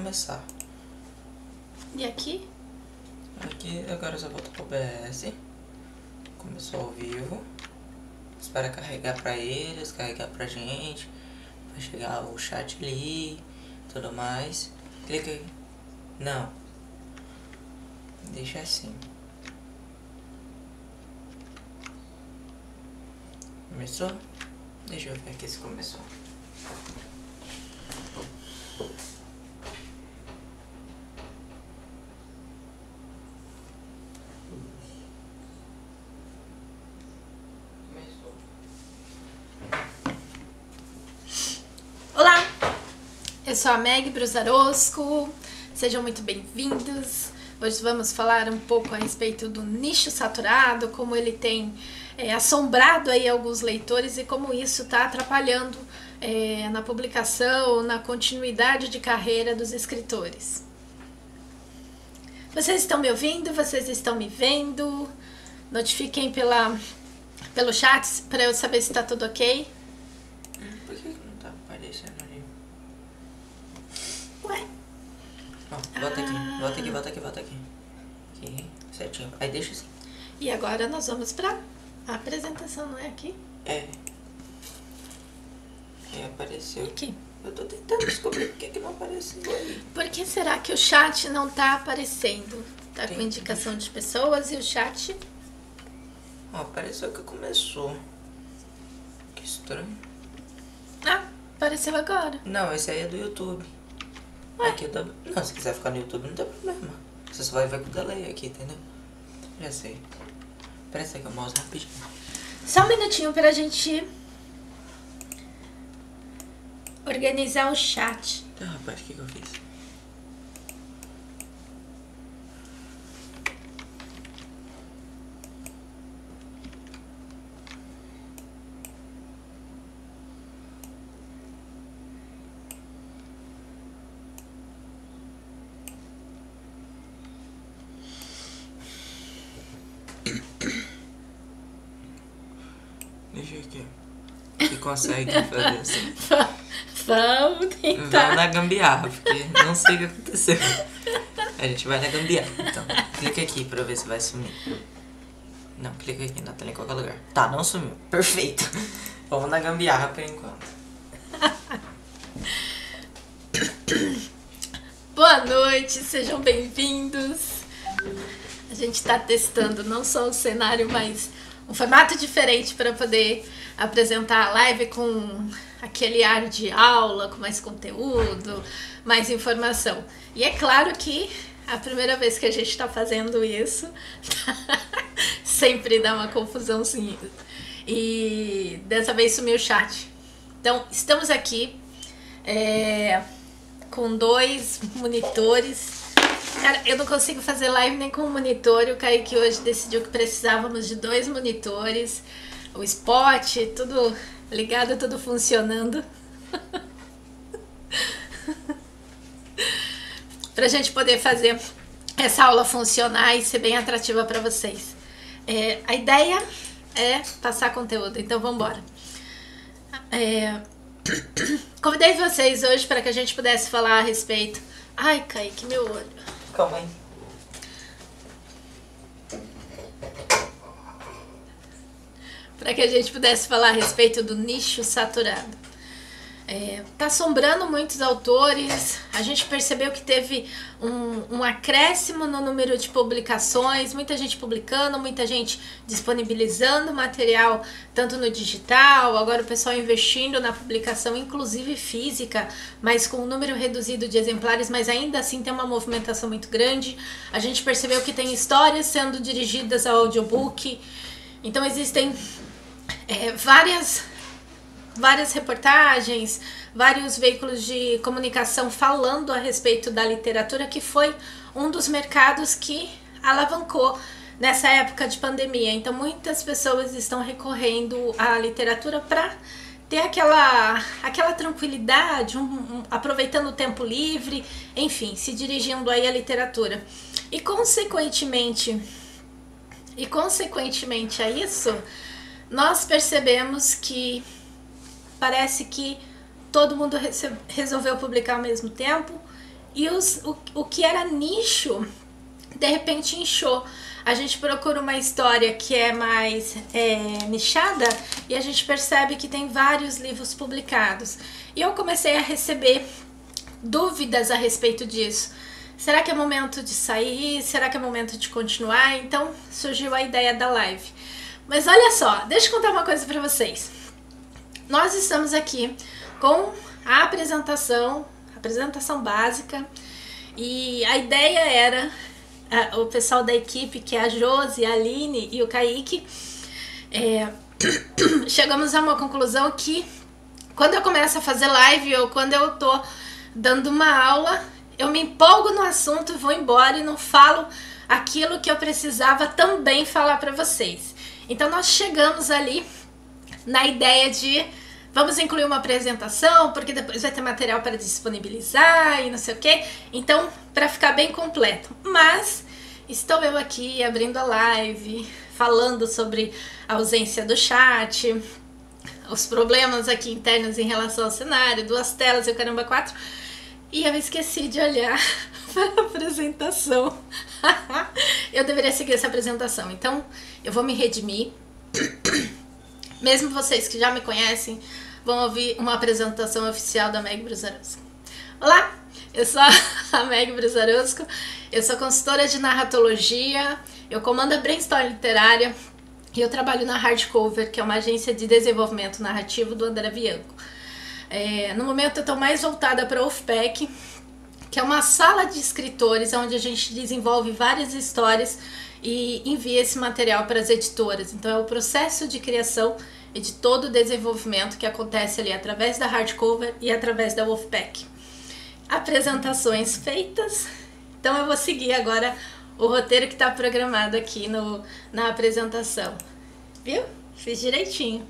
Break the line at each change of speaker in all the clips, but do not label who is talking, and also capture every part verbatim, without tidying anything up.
começar.
E aqui?
Aqui agora eu só volto pro O B S. Começou ao vivo. Espera carregar pra eles, carregar pra gente. Vai chegar o chat ali, tudo mais. Clica aí. Não. Deixa assim. Começou? Deixa eu ver aqui se começou. Começou.
Olá! Eu sou a Meg Brusarosco. Sejam muito bem-vindos. Hoje vamos falar um pouco a respeito do nicho saturado, como ele tem é, assombrado aí alguns leitores e como isso está atrapalhando é, na publicação, na continuidade de carreira dos escritores. Vocês estão me ouvindo? Vocês estão me vendo? Notifiquem pela, pelo chat para eu saber se está tudo ok.
Por que não tá aparecendo ali?
Ué?
Ó, volta aqui, volta aqui, volta aqui, volta aqui. Aqui, certinho. Aí deixa assim.
E agora nós vamos para a apresentação, não é aqui?
É. É, apareceu.
Aqui.
Eu tô tentando descobrir por que que não apareceu aí.
Por que será que o chat não tá aparecendo? Tá com
Tem-
indicação de pessoas e o chat...
Ó, apareceu que começou. Que estranho.
Ah, apareceu agora.
Não, esse aí é do YouTube.
Ué?
Aqui tá... Não, se quiser ficar no YouTube não tem problema. Você só vai ver com o delay aqui, entendeu? Já sei. Presta aqui o mouse rapidinho.
Só um minutinho pra gente organizar o chat.
Tá, rapaz, o que que eu fiz? Deixa eu aqui. Se consegue fazer assim.
Vamos
Vai
tentar.
na gambiarra, porque não sei o que aconteceu. A gente vai na gambiarra. Então, clica aqui pra ver se vai sumir. Não, clica aqui, não tá em qualquer lugar. Tá, não sumiu. Perfeito. Vamos na gambiarra por enquanto.
Boa noite, sejam bem-vindos. A gente tá testando não só o cenário, mas um formato diferente para poder apresentar a live com aquele ar de aula, com mais conteúdo, mais informação. E é claro que a primeira vez que a gente está fazendo isso sempre dá uma confusãozinha. E dessa vez sumiu o chat. Então, estamos aqui é, com dois monitores. Cara, eu não consigo fazer live nem com um monitor. O Kaique hoje decidiu que precisávamos de dois monitores. O spot, tudo ligado, tudo funcionando. Pra gente poder fazer essa aula funcionar e ser bem atrativa para vocês. É, a ideia é passar conteúdo, então vamos embora. É, convidei vocês hoje para que a gente pudesse falar a respeito... Ai, Kaique, meu olho.
Calma aí.
Para que a gente pudesse falar a respeito do nicho saturado. É, tá assombrando muitos autores, a gente percebeu que teve um, um acréscimo no número de publicações, muita gente publicando, muita gente disponibilizando material, tanto no digital, agora o pessoal investindo na publicação, inclusive física, mas com um número reduzido de exemplares, mas ainda assim tem uma movimentação muito grande. A gente percebeu que tem histórias sendo dirigidas ao audiobook, então existem é, várias... várias reportagens, vários veículos de comunicação falando a respeito da literatura, que foi um dos mercados que alavancou nessa época de pandemia. Então muitas pessoas estão recorrendo à literatura para ter aquela, aquela tranquilidade, um, um, aproveitando o tempo livre, enfim, se dirigindo aí à literatura. E consequentemente, e consequentemente a isso, nós percebemos que parece que todo mundo resolveu publicar ao mesmo tempo e os, o, o que era nicho, de repente inchou. A gente procura uma história que é mais é, nichada e a gente percebe que tem vários livros publicados. E eu comecei a receber dúvidas a respeito disso. Será que é momento de sair? Será que é momento de continuar? Então surgiu a ideia da live. Mas olha só, deixa eu contar uma coisa para vocês. Nós estamos aqui com a apresentação, apresentação básica, e a ideia era, a, o pessoal da equipe, que é a Josi, a Aline e o Kaique, é, chegamos a uma conclusão que quando eu começo a fazer live ou quando eu tô dando uma aula, eu me empolgo no assunto, vou embora e não falo aquilo que eu precisava também falar para vocês. Então nós chegamos ali na ideia de vamos incluir uma apresentação, porque depois vai ter material para disponibilizar e não sei o que. Então, para ficar bem completo. Mas estou eu aqui abrindo a live, falando sobre a ausência do chat, os problemas aqui internos em relação ao cenário, duas telas e o caramba quatro. E eu esqueci de olhar para a apresentação. Eu deveria seguir essa apresentação. Então, eu vou me redimir. Mesmo vocês que já me conhecem vão ouvir uma apresentação oficial da Meg Brusarusco. Olá, eu sou a Meg Brusarusco, eu sou consultora de narratologia, eu comando a Brainstorm Literária e eu trabalho na Hardcover, que é uma agência de desenvolvimento narrativo do André Bianco. É, no momento eu estou mais voltada para a U F P E C, que é uma sala de escritores onde a gente desenvolve várias histórias e envia esse material para as editoras. Então é o processo de criação e de todo o desenvolvimento que acontece ali através da Hardcover e através da U F P E C. Apresentações feitas, então eu vou seguir agora o roteiro que está programado aqui no, na apresentação. Viu? Fiz direitinho.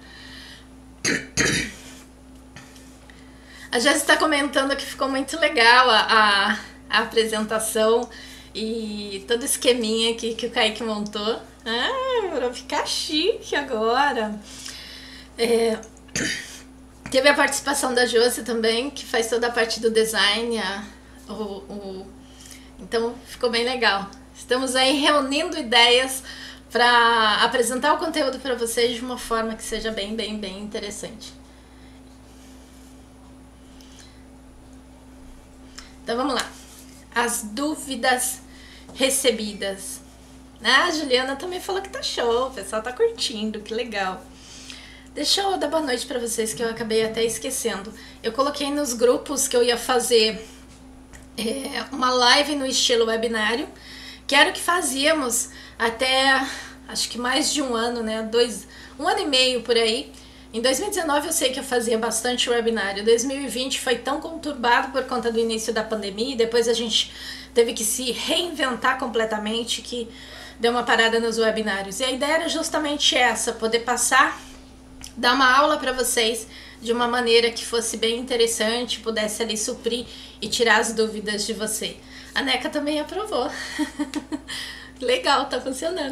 A Jéssica está comentando que ficou muito legal a, a, a apresentação e todo o esqueminha aqui que o Kaique montou. Ah, vai ficar chique agora. É, teve a participação da Josi também, que faz toda a parte do design. A, o, o, então ficou bem legal. Estamos aí reunindo ideias para apresentar o conteúdo para vocês de uma forma que seja bem, bem, bem interessante. Então vamos lá. As dúvidas recebidas. Ah, a Juliana também falou que tá show, o pessoal tá curtindo, que legal. Deixa eu dar boa noite pra vocês, que eu acabei até esquecendo. Eu coloquei nos grupos que eu ia fazer é, uma live no estilo webinário, que era o que fazíamos até, acho que mais de um ano, né? Dois, um ano e meio por aí. Em dois mil e dezenove eu sei que eu fazia bastante webinário. dois mil e vinte foi tão conturbado por conta do início da pandemia, e depois a gente teve que se reinventar completamente, que deu uma parada nos webinários. E a ideia era justamente essa, poder passar, dar uma aula para vocês de uma maneira que fosse bem interessante, pudesse ali suprir e tirar as dúvidas de você. A Neca também aprovou. Legal, tá funcionando.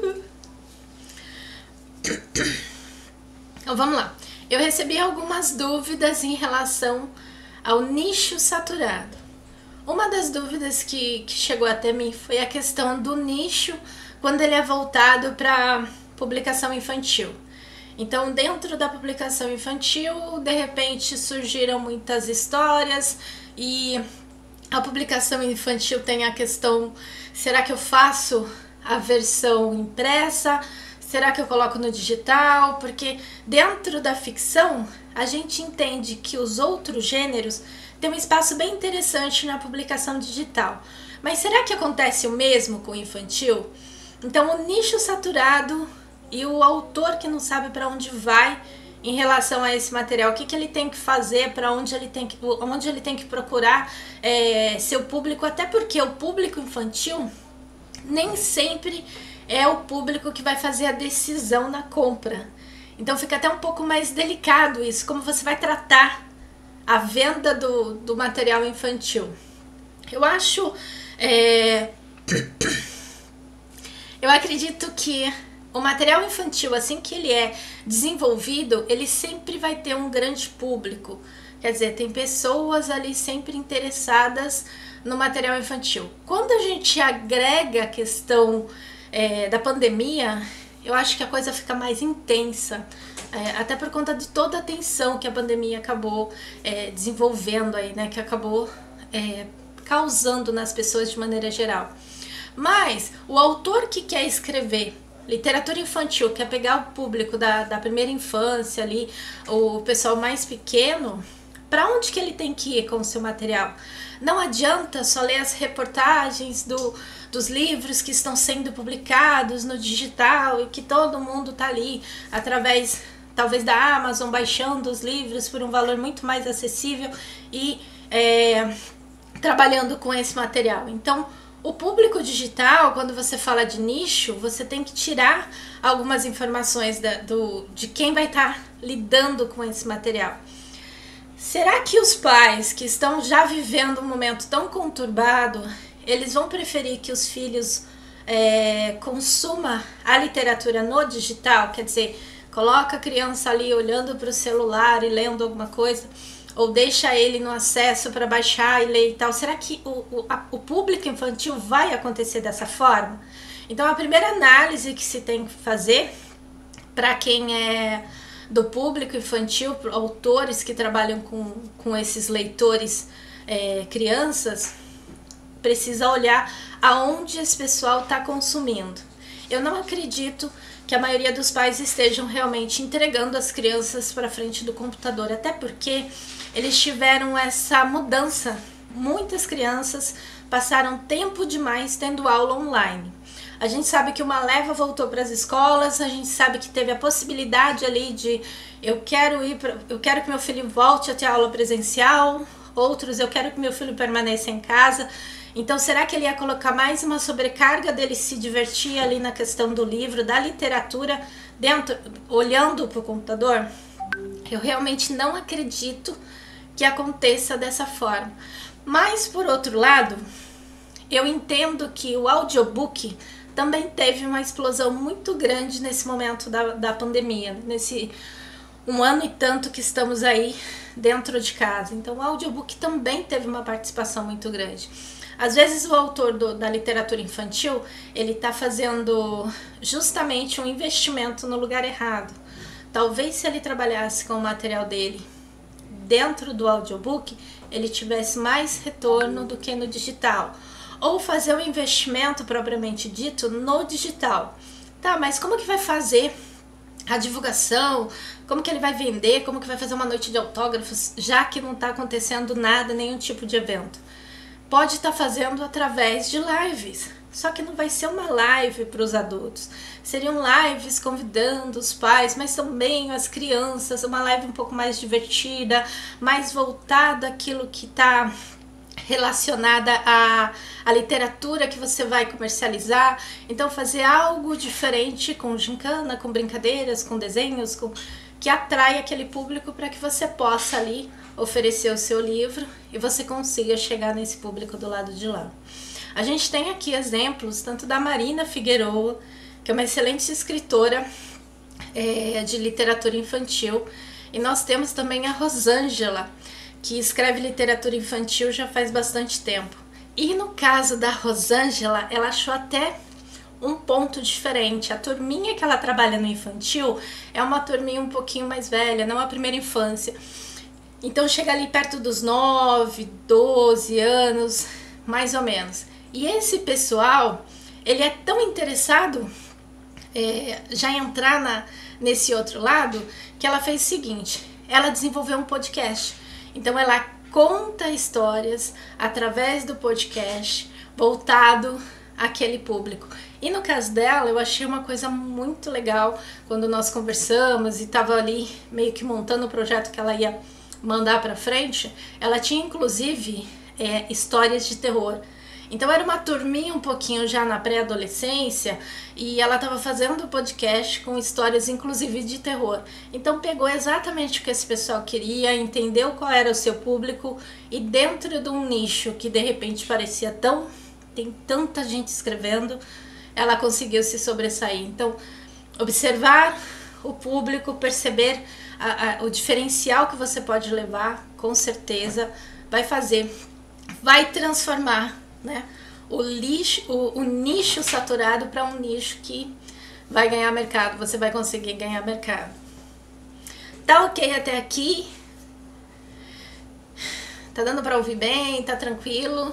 Então vamos lá. Eu recebi algumas dúvidas em relação ao nicho saturado. Uma das dúvidas que, que chegou até mim foi a questão do nicho quando ele é voltado para publicação infantil. Então, dentro da publicação infantil, de repente surgiram muitas histórias e a publicação infantil tem a questão: será que eu faço a versão impressa? Será que eu coloco no digital? Porque dentro da ficção, a gente entende que os outros gêneros têm um espaço bem interessante na publicação digital. Mas será que acontece o mesmo com o infantil? Então, o nicho saturado e o autor que não sabe para onde vai em relação a esse material, o que, que ele tem que fazer, para onde ele tem que, onde ele tem que procurar é, seu público, até porque o público infantil nem sempre é o público que vai fazer a decisão na compra. Então fica até um pouco mais delicado isso, como você vai tratar a venda do, do material infantil. Eu acho... É, eu acredito que o material infantil, assim que ele é desenvolvido, ele sempre vai ter um grande público. Quer dizer, tem pessoas ali sempre interessadas no material infantil. Quando a gente agrega a questão é, da pandemia, eu acho que a coisa fica mais intensa, é, até por conta de toda a tensão que a pandemia acabou é, desenvolvendo aí, né, que acabou é, causando nas pessoas de maneira geral. Mas o autor que quer escrever literatura infantil, quer pegar o público da, da primeira infância ali, o pessoal mais pequeno, para onde que ele tem que ir com o seu material? Não adianta só ler as reportagens do, dos livros que estão sendo publicados no digital e que todo mundo está ali através, talvez, da Amazon, baixando os livros por um valor muito mais acessível e é, trabalhando com esse material. Então, o público digital, quando você fala de nicho, você tem que tirar algumas informações da, do, de quem vai estar tá lidando com esse material. Será que os pais que estão já vivendo um momento tão conturbado, eles vão preferir que os filhos é, consumam a literatura no digital? Quer dizer, coloca a criança ali olhando para o celular e lendo alguma coisa, ou deixa ele no acesso para baixar e ler e tal. Será que o, o, a, o público infantil vai acontecer dessa forma? Então, a primeira análise que se tem que fazer para quem é do público infantil, autores que trabalham com, com esses leitores é, crianças, precisa olhar aonde esse pessoal está consumindo. Eu não acredito que a maioria dos pais estejam realmente entregando as crianças para frente do computador, até porque eles tiveram essa mudança. Muitas crianças passaram tempo demais tendo aula online. A gente sabe que uma leva voltou para as escolas, a gente sabe que teve a possibilidade ali de eu quero ir pra, eu quero que meu filho volte a ter aula presencial, outros eu quero que meu filho permaneça em casa. Então, será que ele ia colocar mais uma sobrecarga dele se divertir ali na questão do livro, da literatura, dentro, olhando para o computador? Eu realmente não acredito que aconteça dessa forma. Mas, por outro lado, eu entendo que o audiobook também teve uma explosão muito grande nesse momento da, da pandemia, nesse um ano e tanto que estamos aí dentro de casa. Então, o audiobook também teve uma participação muito grande. Às vezes o autor do, da literatura infantil, ele está fazendo justamente um investimento no lugar errado. Talvez se ele trabalhasse com o material dele dentro do audiobook, ele tivesse mais retorno do que no digital. Ou fazer um investimento propriamente dito no digital. Tá, mas como que vai fazer a divulgação? Como que ele vai vender? Como que vai fazer uma noite de autógrafos, já que não está acontecendo nada, nenhum tipo de evento? Pode estar fazendo através de lives, só que não vai ser uma live para os adultos. Seriam lives convidando os pais, mas também as crianças, uma live um pouco mais divertida, mais voltada àquilo que está relacionada à, à literatura que você vai comercializar. Então, fazer algo diferente com gincana, com brincadeiras, com desenhos, com, que atrai aquele público para que você possa ali oferecer o seu livro e você consiga chegar nesse público do lado de lá. A gente tem aqui exemplos tanto da Marina Figueroa, que é uma excelente escritora é, de literatura infantil, e nós temos também a Rosângela, que escreve literatura infantil já faz bastante tempo. E no caso da Rosângela, ela achou até um ponto diferente. A turminha que ela trabalha no infantil é uma turminha um pouquinho mais velha, não a primeira infância. Então chega ali perto dos nove, doze anos, mais ou menos. E esse pessoal, ele é tão interessado é, já entrar na, nesse outro lado, que ela fez o seguinte: ela desenvolveu um podcast. Então ela conta histórias através do podcast voltado àquele público. E no caso dela, eu achei uma coisa muito legal quando nós conversamos e estava ali meio que montando o projeto que ela ia mandar para frente. Ela tinha inclusive é, histórias de terror. Então era uma turminha um pouquinho já na pré-adolescência e ela estava fazendo o podcast com histórias inclusive de terror. Então pegou exatamente o que esse pessoal queria, entendeu qual era o seu público e dentro de um nicho que de repente parecia tão... tem tanta gente escrevendo, ela conseguiu se sobressair. Então, observar o público, perceber a, a, o diferencial que você pode levar, com certeza, vai fazer, vai transformar, né, o, lixo, o, o nicho saturado para um nicho que vai ganhar mercado, você vai conseguir ganhar mercado. Tá ok até aqui? Tá dando para ouvir bem? Tá tranquilo?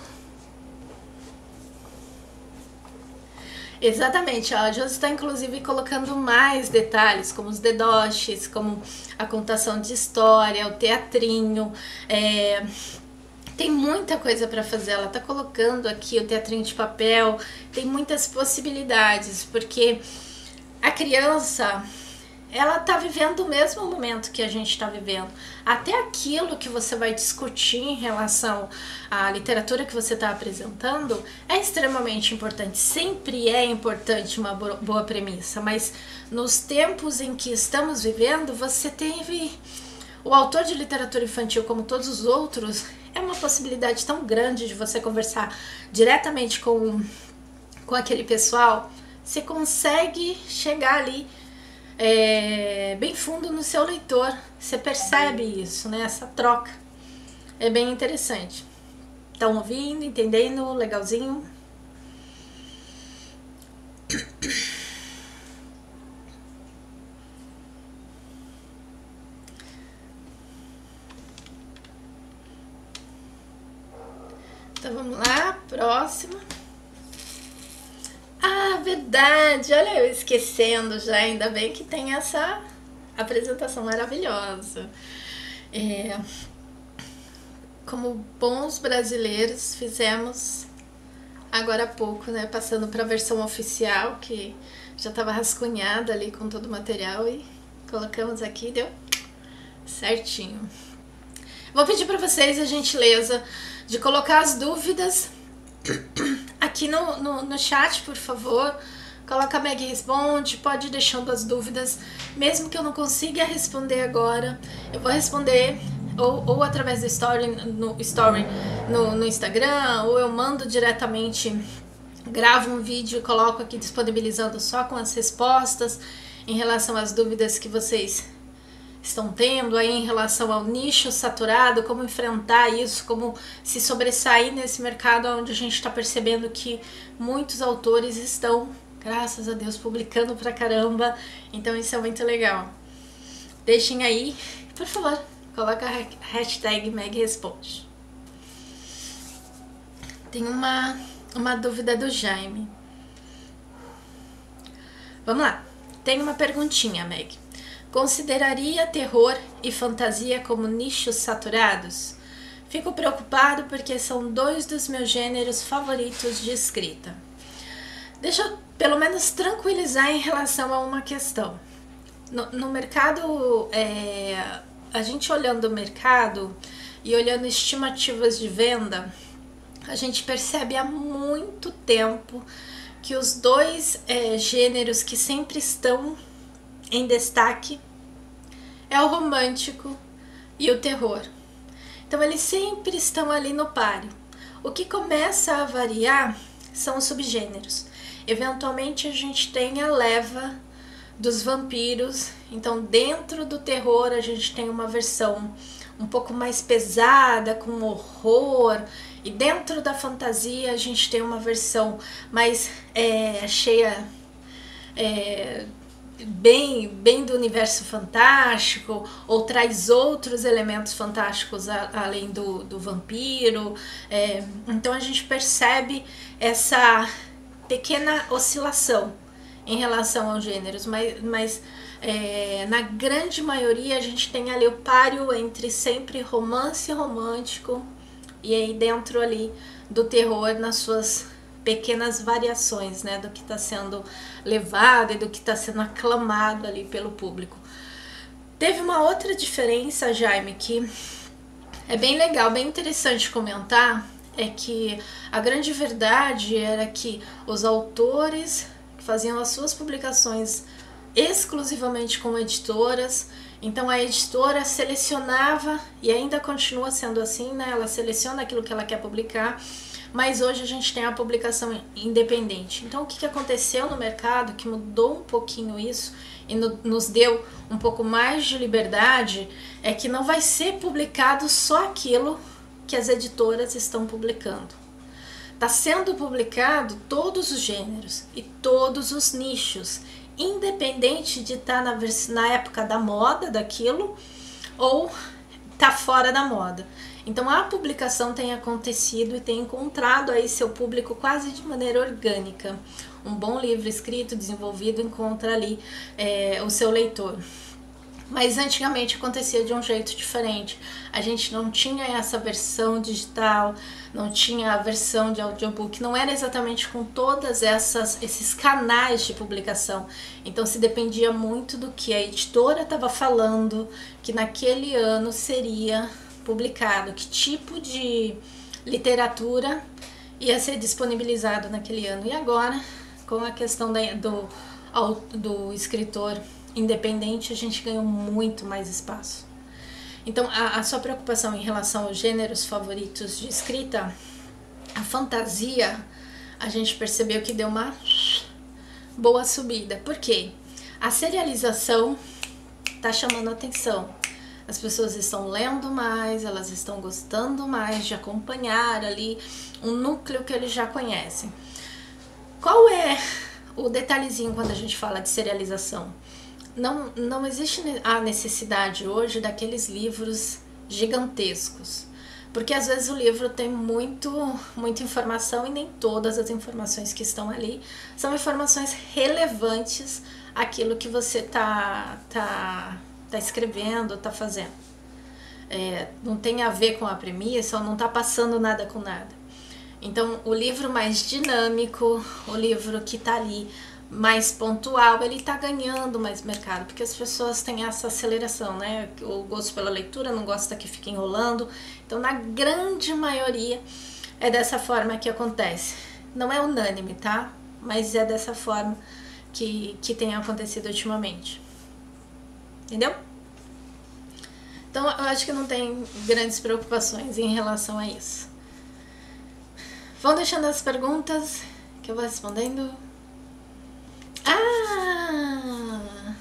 Exatamente, ó, a Josi está inclusive colocando mais detalhes, como os dedoches, como a contação de história, o teatrinho, é, tem muita coisa para fazer. Ela tá colocando aqui o teatrinho de papel, tem muitas possibilidades, porque a criança, ela tá vivendo o mesmo momento que a gente tá vivendo. Até aquilo que você vai discutir em relação à literatura que você está apresentando é extremamente importante. Sempre é importante uma boa premissa, mas nos tempos em que estamos vivendo, você teve... O autor de literatura infantil, como todos os outros, é uma possibilidade tão grande de você conversar diretamente com, com aquele pessoal. Você consegue chegar ali É, bem fundo no seu leitor, você percebe isso, né? Essa troca é bem interessante. Estão ouvindo, entendendo? Legalzinho? Então vamos lá, próxima. Ah, verdade, olha eu esquecendo já, ainda bem que tem essa apresentação maravilhosa. É, como bons brasileiros, fizemos agora há pouco, né, passando para a versão oficial, que já estava rascunhada ali com todo o material, e colocamos aqui, deu certinho. Vou pedir para vocês a gentileza de colocar as dúvidas aqui no, no, no chat, por favor. Coloca a Meg Responde, pode ir deixando as dúvidas, mesmo que eu não consiga responder agora, eu vou responder ou, ou através do story, no, story no, no Instagram, ou eu mando diretamente, gravo um vídeo e coloco aqui disponibilizando só com as respostas em relação às dúvidas que vocês estão tendo aí em relação ao nicho saturado, como enfrentar isso, como se sobressair nesse mercado onde a gente está percebendo que muitos autores estão, graças a Deus, publicando pra caramba. Então isso é muito legal. Deixem aí, por favor, coloca a hashtag Meg Responde. Tem uma, uma dúvida do Jaime. Vamos lá, tem uma perguntinha, Meg. Consideraria terror e fantasia como nichos saturados? Fico preocupado porque são dois dos meus gêneros favoritos de escrita. Deixa eu pelo menos tranquilizar em relação a uma questão. No, no mercado, é, a gente olhando o mercado e olhando estimativas de venda, a gente percebe há muito tempo que os dois é, gêneros que sempre estão em destaque é o romântico e o terror. Então eles sempre estão ali no páreo. O que começa a variar são os subgêneros. Eventualmente a gente tem a leva dos vampiros. Então dentro do terror a gente tem uma versão um pouco mais pesada, com horror. E dentro da fantasia a gente tem uma versão mais é, cheia... É, bem, bem do universo fantástico, ou traz outros elementos fantásticos a, além do, do vampiro. É, então a gente percebe essa pequena oscilação em relação aos gêneros, mas, mas é, na grande maioria a gente tem ali o páreo entre sempre romance romântico e aí dentro ali do terror nas suas pequenas variações, né, do que está sendo levado e do que está sendo aclamado ali pelo público. Teve uma outra diferença, Jaime, que é bem legal, bem interessante comentar, é que a grande verdade era que os autores que faziam as suas publicações exclusivamente com editoras, então a editora selecionava, e ainda continua sendo assim, né, ela seleciona aquilo que ela quer publicar, mas hoje a gente tem a publicação independente. Então o que, que aconteceu no mercado que mudou um pouquinho isso e no, nos deu um pouco mais de liberdade é que não vai ser publicado só aquilo que as editoras estão publicando. Está sendo publicado todos os gêneros e todos os nichos, independente de estar na, na época da moda daquilo ou tá fora da moda. Então a publicação tem acontecido e tem encontrado aí seu público quase de maneira orgânica. Um bom livro escrito, desenvolvido, encontra ali é, o seu leitor. Mas antigamente acontecia de um jeito diferente. A gente não tinha essa versão digital, não tinha a versão de audiobook, não era exatamente com todas essas esses canais de publicação. Então se dependia muito do que a editora estava falando, que naquele ano seria publicado, que tipo de literatura ia ser disponibilizado naquele ano. E agora, com a questão da, do, do escritor independente, a gente ganhou muito mais espaço. Então, a, a sua preocupação em relação aos gêneros favoritos de escrita, a fantasia, a gente percebeu que deu uma boa subida. Por quê? A serialização está chamando a atenção. As pessoas estão lendo mais, elas estão gostando mais de acompanhar ali um núcleo que eles já conhecem. Qual é o detalhezinho quando a gente fala de serialização? Não, não existe a necessidade hoje daqueles livros gigantescos, porque às vezes o livro tem muito, muita informação e nem todas as informações que estão ali são informações relevantes àquilo que você está tá, tá escrevendo, está fazendo. É, não tem a ver com a premissa, ou não está passando nada com nada. Então o livro mais dinâmico, o livro que está ali mais pontual, ele está ganhando mais mercado, porque as pessoas têm essa aceleração, né? O gosto pela leitura, não gosta que fique enrolando. Então, na grande maioria, é dessa forma que acontece. Não é unânime, tá? Mas é dessa forma que, que tem acontecido ultimamente. Entendeu? Então, eu acho que não tem grandes preocupações em relação a isso. Vão deixando as perguntas que eu vou respondendo. Ah!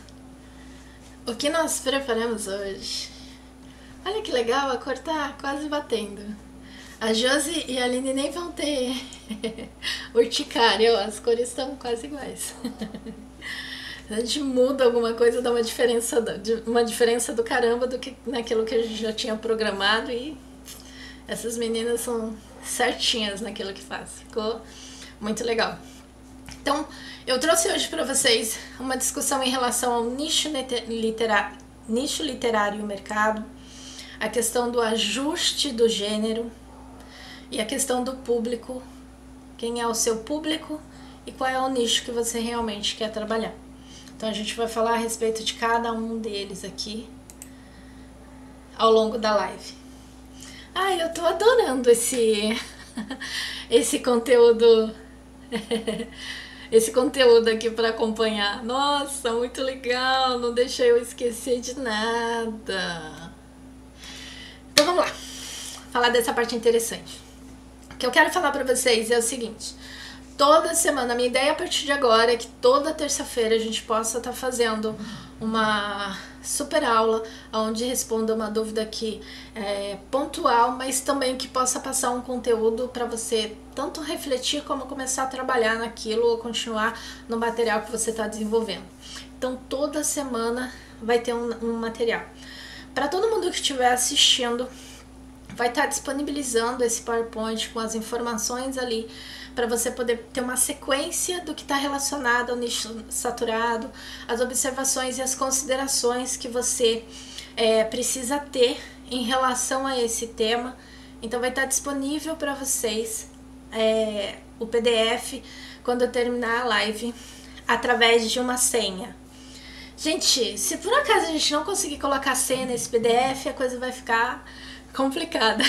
O que nós preparamos hoje? Olha que legal, a cor tá quase batendo. A Josi e a Aline nem vão ter urticária, ó, as cores estão quase iguais. A gente muda alguma coisa, dá uma diferença, uma diferença do caramba do que naquilo que a gente já tinha programado, e essas meninas são certinhas naquilo que faz. Ficou muito legal. Então, eu trouxe hoje para vocês uma discussão em relação ao nicho, literário, nicho literário e o mercado, a questão do ajuste do gênero e a questão do público, quem é o seu público e qual é o nicho que você realmente quer trabalhar. Então a gente vai falar a respeito de cada um deles aqui ao longo da live. Ai, eu tô adorando esse, esse conteúdo... esse conteúdo aqui para acompanhar. Nossa, muito legal, não deixa eu esquecer de nada. Então vamos lá, falar dessa parte interessante. O que eu quero falar para vocês é o seguinte: toda semana, a minha ideia a partir de agora é que toda terça-feira a gente possa estar tá fazendo uma super aula onde responda uma dúvida aqui é, pontual, mas também que possa passar um conteúdo para você tanto refletir como começar a trabalhar naquilo ou continuar no material que você está desenvolvendo. Então toda semana vai ter um, um material. Para todo mundo que estiver assistindo, vai estar disponibilizando esse PowerPoint com as informações ali para você poder ter uma sequência do que está relacionado ao nicho saturado, as observações e as considerações que você é, precisa ter em relação a esse tema. Então vai estar disponível para vocês é, o P D F quando eu terminar a live através de uma senha. Gente, se por acaso a gente não conseguir colocar senha nesse P D F, a coisa vai ficar complicada.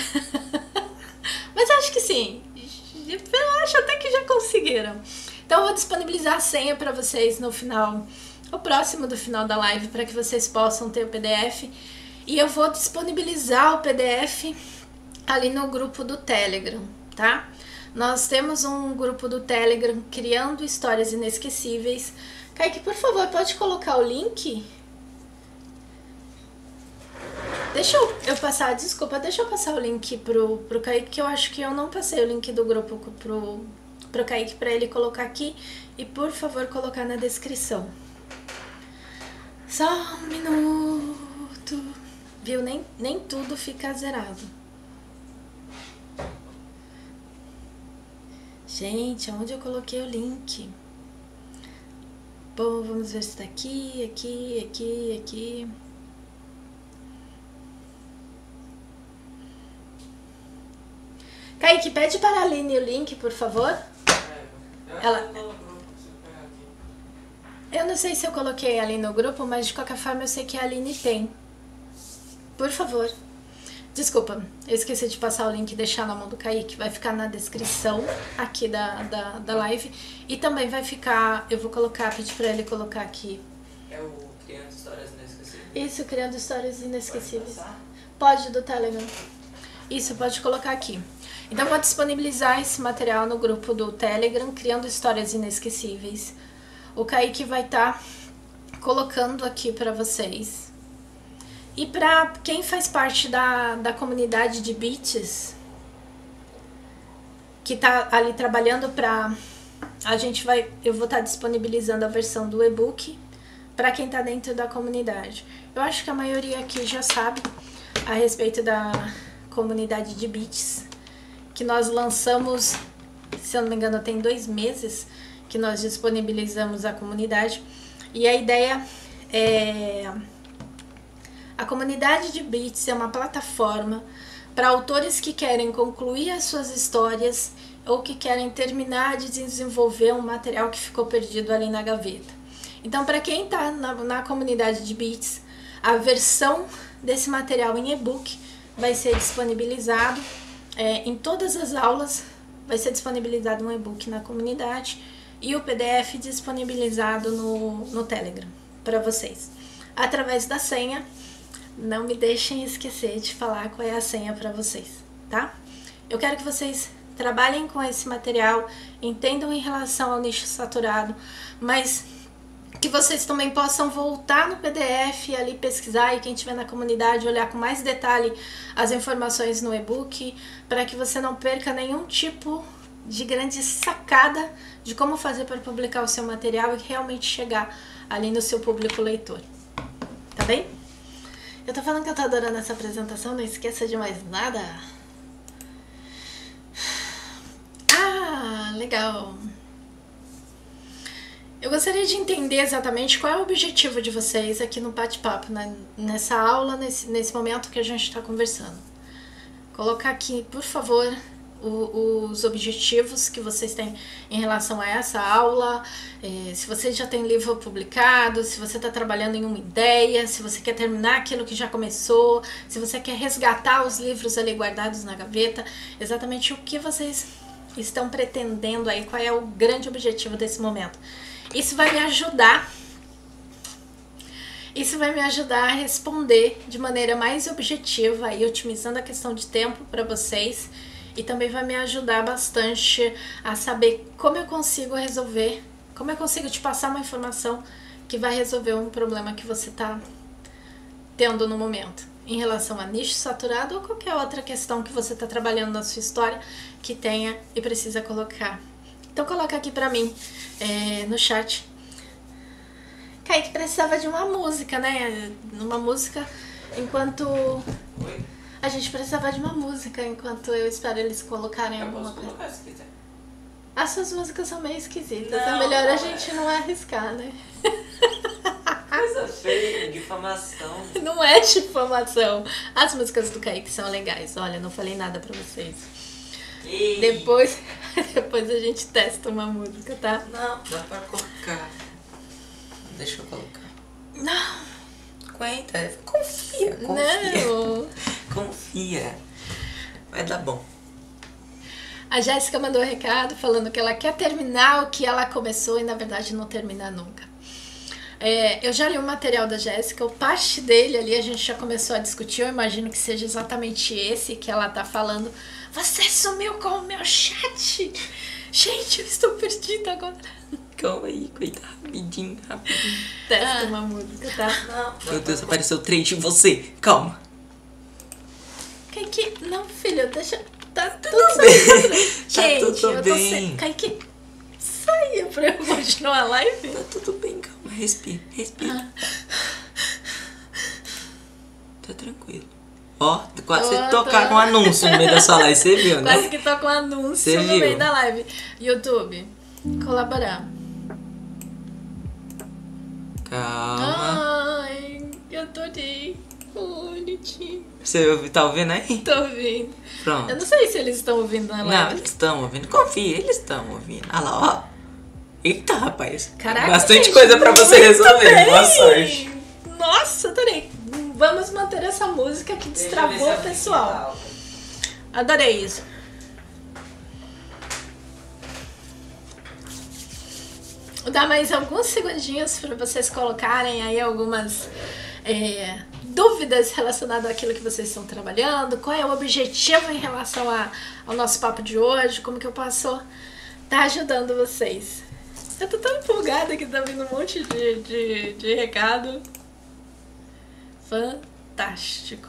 Mas acho que sim. Eu acho até que já conseguiram. Então eu vou disponibilizar a senha para vocês no final, o próximo do final da live, para que vocês possam ter o P D F. E eu vou disponibilizar o P D F ali no grupo do Telegram, tá? Nós temos um grupo do Telegram, Criando Histórias Inesquecíveis. Kaique, por favor, pode colocar o link? Deixa eu, eu passar, desculpa, deixa eu passar o link pro, pro Kaique, que eu acho que eu não passei o link do grupo pro, pro Kaique pra ele colocar aqui. E por favor, colocar na descrição. Só um minuto. Viu? Nem, nem tudo fica zerado. Gente, aonde eu coloquei o link? Bom, vamos ver se tá aqui, aqui, aqui, aqui. Kaique, pede para a Aline o link, por favor. Ela... Eu não sei se eu coloquei ali no grupo, mas de qualquer forma eu sei que a Aline tem. Por favor. Desculpa, eu esqueci de passar o link e deixar na mão do Kaique. Vai ficar na descrição aqui da, da, da live. E também vai ficar, eu vou colocar, pedir pra ele colocar aqui.
É o Criando Histórias Inesquecíveis?
Isso, Criando Histórias Inesquecíveis. Pode, pode do Telegram. Isso, pode colocar aqui. Então vou disponibilizar esse material no grupo do Telegram, Criando Histórias Inesquecíveis. O Kaique vai estar tá colocando aqui para vocês. E para quem faz parte da, da comunidade de beats, que tá ali trabalhando para... A gente vai... Eu vou estar tá disponibilizando a versão do e-book para quem tá dentro da comunidade. Eu acho que a maioria aqui já sabe a respeito da comunidade de beats, que nós lançamos, se eu não me engano, tem dois meses que nós disponibilizamos a comunidade. E a ideia é... A comunidade de beats é uma plataforma para autores que querem concluir as suas histórias ou que querem terminar de desenvolver um material que ficou perdido ali na gaveta. Então, para quem está na, na comunidade de beats, a versão desse material em e-book vai ser disponibilizado é, em todas as aulas, vai ser disponibilizado um e-book na comunidade e o P D F disponibilizado no, no Telegram para vocês. Através da senha, não me deixem esquecer de falar qual é a senha para vocês, tá? Eu quero que vocês trabalhem com esse material, entendam em relação ao nicho saturado, mas que vocês também possam voltar no P D F e ali pesquisar, e quem estiver na comunidade olhar com mais detalhe as informações no e-book, para que você não perca nenhum tipo de grande sacada de como fazer para publicar o seu material e realmente chegar ali no seu público leitor. Tá bem? Eu tô falando que eu tô adorando essa apresentação, não esqueça de mais nada. Ah, legal. Eu gostaria de entender exatamente qual é o objetivo de vocês aqui no bate-papo, né? Nessa aula, nesse, nesse momento que a gente está conversando. Colocar aqui, por favor, o, os objetivos que vocês têm em relação a essa aula, é, se você já tem livro publicado, se você está trabalhando em uma ideia, se você quer terminar aquilo que já começou, se você quer resgatar os livros ali guardados na gaveta, exatamente o que vocês estão pretendendo aí, qual é o grande objetivo desse momento. Isso vai me ajudar, isso vai me ajudar a responder de maneira mais objetiva e otimizando a questão de tempo para vocês, e também vai me ajudar bastante a saber como eu consigo resolver, como eu consigo te passar uma informação que vai resolver um problema que você está tendo no momento, em relação a nicho saturado ou qualquer outra questão que você está trabalhando na sua história que tenha e precisa colocar. Então coloca aqui pra mim, é, no chat. Kaique precisava de uma música, né? Uma música enquanto...
Oi?
A gente precisava de uma música enquanto eu espero eles colocarem
Eu
alguma
posso
coisa.
colocar se quiser.
As suas músicas são meio esquisitas.
Não,
é melhor a
não
gente
é.
não arriscar, né?
Coisa feia, difamação.
Não é difamação. As músicas do Kaique são legais. Olha, não falei nada pra vocês.
Ei.
Depois, depois a gente testa uma música, tá?
Não, dá pra colocar. Deixa eu colocar.
Não.
Aguenta, confia, confia.
Não.
Confia. Vai dar bom.
A Jéssica mandou um recado falando que ela quer terminar o que ela começou e na verdade não terminar nunca. É, eu já li o material da Jéssica, o parte dele ali a gente já começou a discutir, eu imagino que seja exatamente esse que ela tá falando. Você sumiu com o meu chat! Gente, eu estou perdida agora.
Calma aí, cuidado, rapidinho, rapidinho.
Testa ah. uma música, tá?
Não, meu Deus, apareceu três de você. Calma.
Kaique, não, filho, deixa... Tá tudo bem. Gente,
tá tudo
eu tô
bem.
sem... Kaique, saia pra eu continuar a live.
Tá tudo bem, calma, respira, respira. Ah. Tá tranquilo. Ó, quase você tocar com um anúncio no meio da sua live, você viu, né?
Quase que toca um anúncio
você
no
viu?
meio da live. YouTube, colaborar.
Calma.
Ai, eu adorei. Oh, bonitinho.
Você tá ouvindo aí?
Tô ouvindo.
Pronto.
Eu não sei se eles estão ouvindo na live.
Não, eles estão ouvindo. Confia, eles estão ouvindo. Olha lá, ó. Eita, rapaz.
Caraca,
bastante
gente,
coisa pra você resolver.
bem.
Boa sorte.
Nossa, adorei. Vamos manter essa música que destravou o pessoal. Adorei isso. Vou dar mais alguns segundinhos para vocês colocarem aí algumas é, dúvidas relacionadas àquilo que vocês estão trabalhando, qual é o objetivo em relação a, ao nosso papo de hoje, como que eu posso estar tá ajudando vocês. Eu tô tão empolgada que tá vindo um monte de, de, de recado. Fantástico.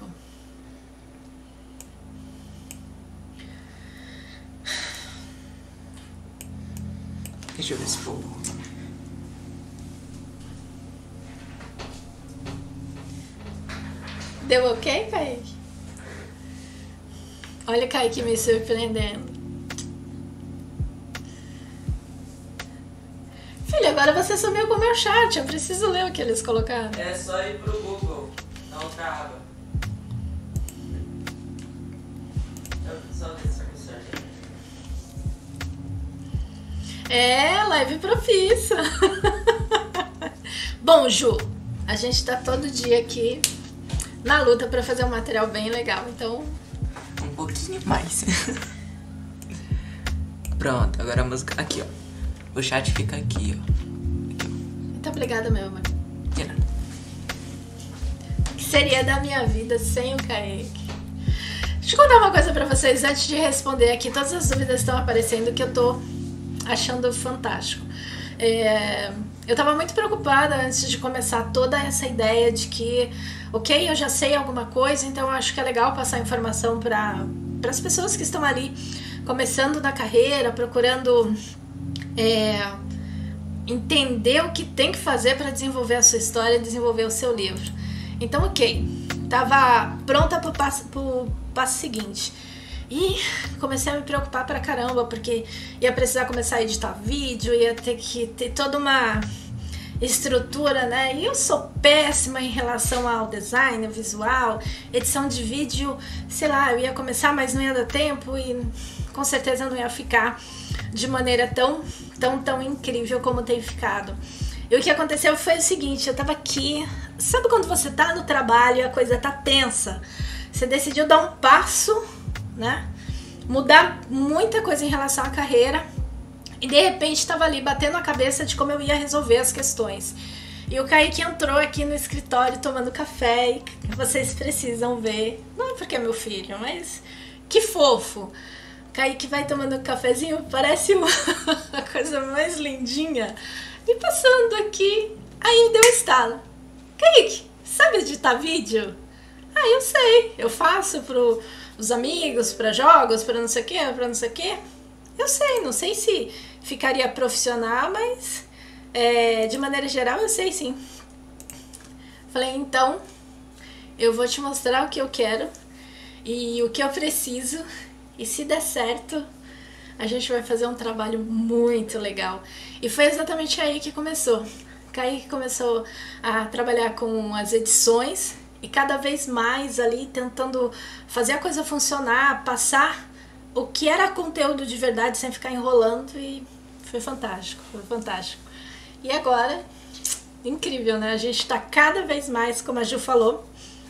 Deixa eu ver se for.
Deu ok, Kaique? Olha o Kaique me surpreendendo. Filho, agora você sumiu com o meu chat. Eu preciso ler o que eles colocaram.
É só ir pro Google, na outra aba. Só deixar com o
É, live profissa. Bom, Ju, a gente tá todo dia aqui na luta pra fazer um material bem legal, então...
Um pouquinho mais. Pronto, agora a música... Aqui, ó. O chat fica aqui, ó. Aqui, ó.
Muito obrigada, meu amor.
De nada.
O que seria da minha vida sem o Kaique? Deixa eu contar uma coisa pra vocês antes de responder aqui. Todas as dúvidas estão aparecendo que eu tô achando fantástico. É... Eu tava muito preocupada antes de começar toda essa ideia de que, ok, eu já sei alguma coisa, então eu acho que é legal passar informação para as pessoas que estão ali começando na carreira, procurando é, entender o que tem que fazer para desenvolver a sua história, desenvolver o seu livro. Então, ok, tava pronta pro passo, pro passo seguinte. E comecei a me preocupar pra caramba, porque ia precisar começar a editar vídeo, ia ter que ter toda uma estrutura, né? E eu sou péssima em relação ao design, ao visual, edição de vídeo, sei lá, eu ia começar, mas não ia dar tempo e com certeza não ia ficar de maneira tão, tão, tão incrível como tem ficado. E o que aconteceu foi o seguinte, eu tava aqui, sabe quando você tá no trabalho e a coisa tá tensa? Você decidiu dar um passo, né? Mudar muita coisa em relação à carreira e de repente estava ali batendo a cabeça de como eu ia resolver as questões. E o Kaique entrou aqui no escritório tomando café e vocês precisam ver, não é porque é meu filho, mas que fofo. O Kaique vai tomando um cafezinho, parece a coisa mais lindinha, e passando aqui, aí deu um estalo. Kaique, sabe editar vídeo? Ah, eu sei, eu faço pro os amigos, para jogos, para não sei o que, para não sei o que. Eu sei, não sei se ficaria profissional, mas é, de maneira geral eu sei sim. Falei, então, eu vou te mostrar o que eu quero e o que eu preciso, e se der certo, a gente vai fazer um trabalho muito legal. E foi exatamente aí que começou. Kaique começou a trabalhar com as edições, e cada vez mais ali tentando fazer a coisa funcionar, passar o que era conteúdo de verdade sem ficar enrolando, e foi fantástico, foi fantástico. E agora, incrível, né? A gente tá cada vez mais, como a Ju falou,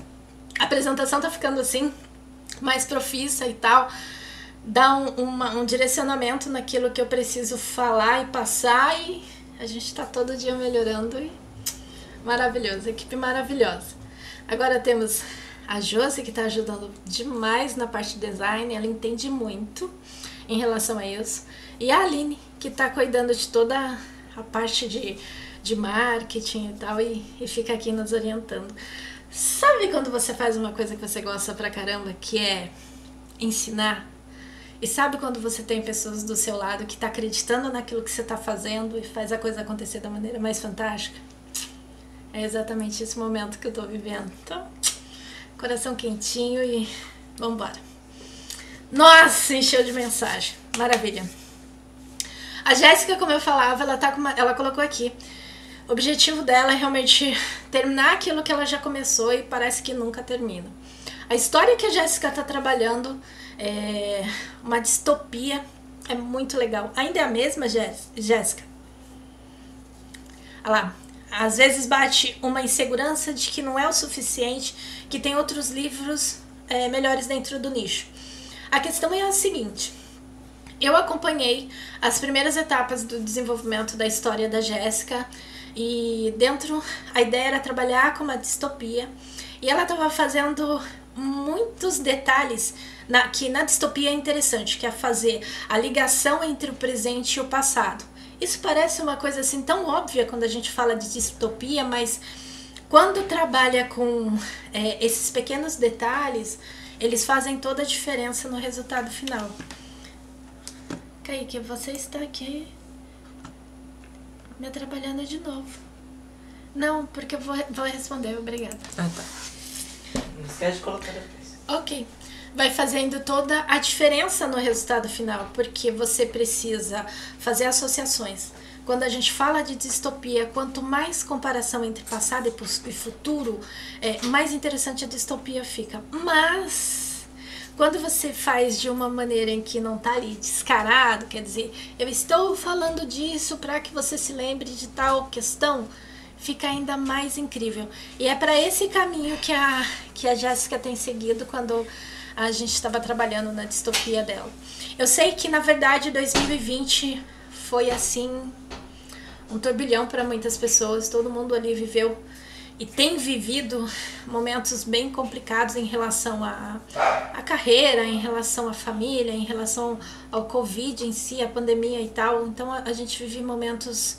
a apresentação tá ficando assim, mais profissa e tal, dá um, uma, um direcionamento naquilo que eu preciso falar e passar, e a gente tá todo dia melhorando e Maravilhoso, equipe maravilhosa. Agora temos a Josi, que está ajudando demais na parte de design, ela entende muito em relação a isso. E a Aline, que está cuidando de toda a parte de, de marketing e tal, e, e fica aqui nos orientando. Sabe quando você faz uma coisa que você gosta pra caramba, que é ensinar? E sabe quando você tem pessoas do seu lado que tá acreditando naquilo que você tá fazendo e faz a coisa acontecer da maneira mais fantástica? É exatamente esse momento que eu tô vivendo. Então, coração quentinho e vambora. Nossa, encheu de mensagem. Maravilha. A Jéssica, como eu falava, ela, tá com uma, ela colocou aqui. O objetivo dela é realmente terminar aquilo que ela já começou e parece que nunca termina. A história que a Jéssica está trabalhando é uma distopia, é muito legal. Ainda é a mesma, Jéssica? Olha lá, às vezes bate uma insegurança de que não é o suficiente, que tem outros livros é, melhores dentro do nicho. A questão é a seguinte: eu acompanhei as primeiras etapas do desenvolvimento da história da Jéssica e dentro a ideia era trabalhar com uma distopia e ela estava fazendo muitos detalhes na, que na distopia é interessante, que é fazer a ligação entre o presente e o passado. Isso parece uma coisa assim tão óbvia quando a gente fala de distopia, mas quando trabalha com é, esses pequenos detalhes, eles fazem toda a diferença no resultado final. Kaique, você está aqui me atrapalhando de novo. Não, porque eu vou, vou responder, obrigada.
Ah, tá. Não esquece de colocar depois.
Ok. Vai fazendo toda a diferença no resultado final, porque você precisa fazer associações. Quando a gente fala de distopia, quanto mais comparação entre passado e futuro, é, mais interessante a distopia fica. Mas quando você faz de uma maneira em que não tá ali descarado, quer dizer, eu estou falando disso para que você se lembre de tal questão, fica ainda mais incrível. E é para esse caminho que a, que a Jéssica tem seguido quando a gente estava trabalhando na distopia dela. Eu sei que, na verdade, dois mil e vinte foi, assim, um turbilhão para muitas pessoas. Todo mundo ali viveu e tem vivido momentos bem complicados em relação à à carreira, em relação à família, em relação ao Covid em si, a pandemia e tal. Então, a, a gente vive momentos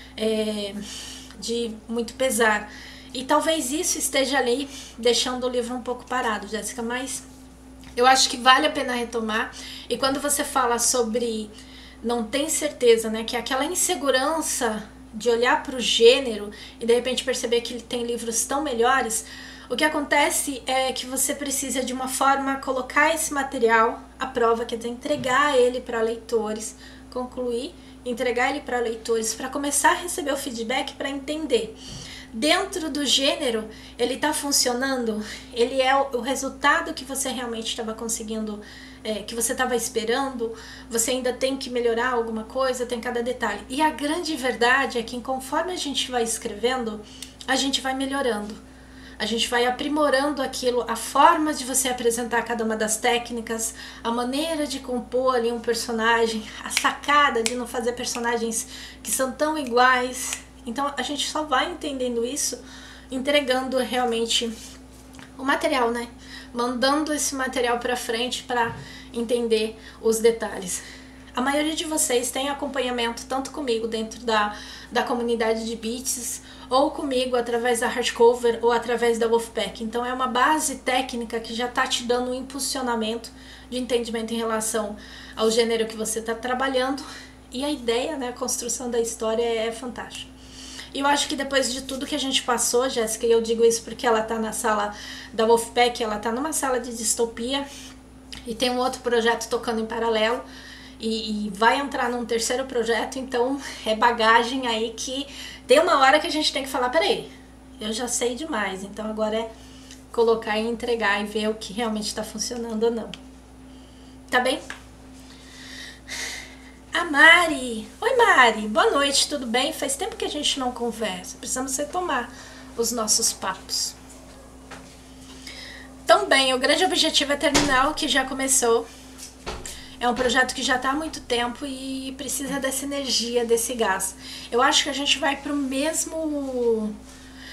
é, de muito pesar. E talvez isso esteja ali deixando o livro um pouco parado, Jéssica, mas eu acho que vale a pena retomar. E quando você fala sobre não tem certeza, né, que é aquela insegurança de olhar para o gênero e de repente perceber que ele tem livros tão melhores, o que acontece é que você precisa de uma forma colocar esse material à prova, quer dizer, entregar ele para leitores, concluir, entregar ele para leitores para começar a receber o feedback, para entender. Dentro do gênero, ele está funcionando? Ele é o resultado que você realmente estava conseguindo, é, que você estava esperando? Você ainda tem que melhorar alguma coisa? Tem cada detalhe. E a grande verdade é que conforme a gente vai escrevendo, a gente vai melhorando. A gente vai aprimorando aquilo, a forma de você apresentar cada uma das técnicas, a maneira de compor ali um personagem, a sacada de não fazer personagens que são tão iguais. Então a gente só vai entendendo isso entregando realmente o material, né? Mandando esse material para frente para entender os detalhes. A maioria de vocês tem acompanhamento tanto comigo dentro da, da comunidade de Beats, ou comigo através da Hardcover ou através da Wolfpack. Então é uma base técnica que já está te dando um impulsionamento de entendimento em relação ao gênero que você está trabalhando. E a ideia, né, a construção da história é fantástica. E eu acho que depois de tudo que a gente passou, Jéssica, e eu digo isso porque ela tá na sala da Wolfpack, ela tá numa sala de distopia e tem um outro projeto tocando em paralelo e, e vai entrar num terceiro projeto, então é bagagem aí que tem uma hora que a gente tem que falar, peraí, eu já sei demais, então agora é colocar e entregar e ver o que realmente tá funcionando ou não. Tá bem? A Mari. Oi, Mari. Boa noite, tudo bem? Faz tempo que a gente não conversa. Precisamos retomar os nossos papos. Também, o grande objetivo é terminar o que já começou. É um projeto que já está há muito tempo e precisa dessa energia, desse gás. Eu acho que a gente vai para o mesmo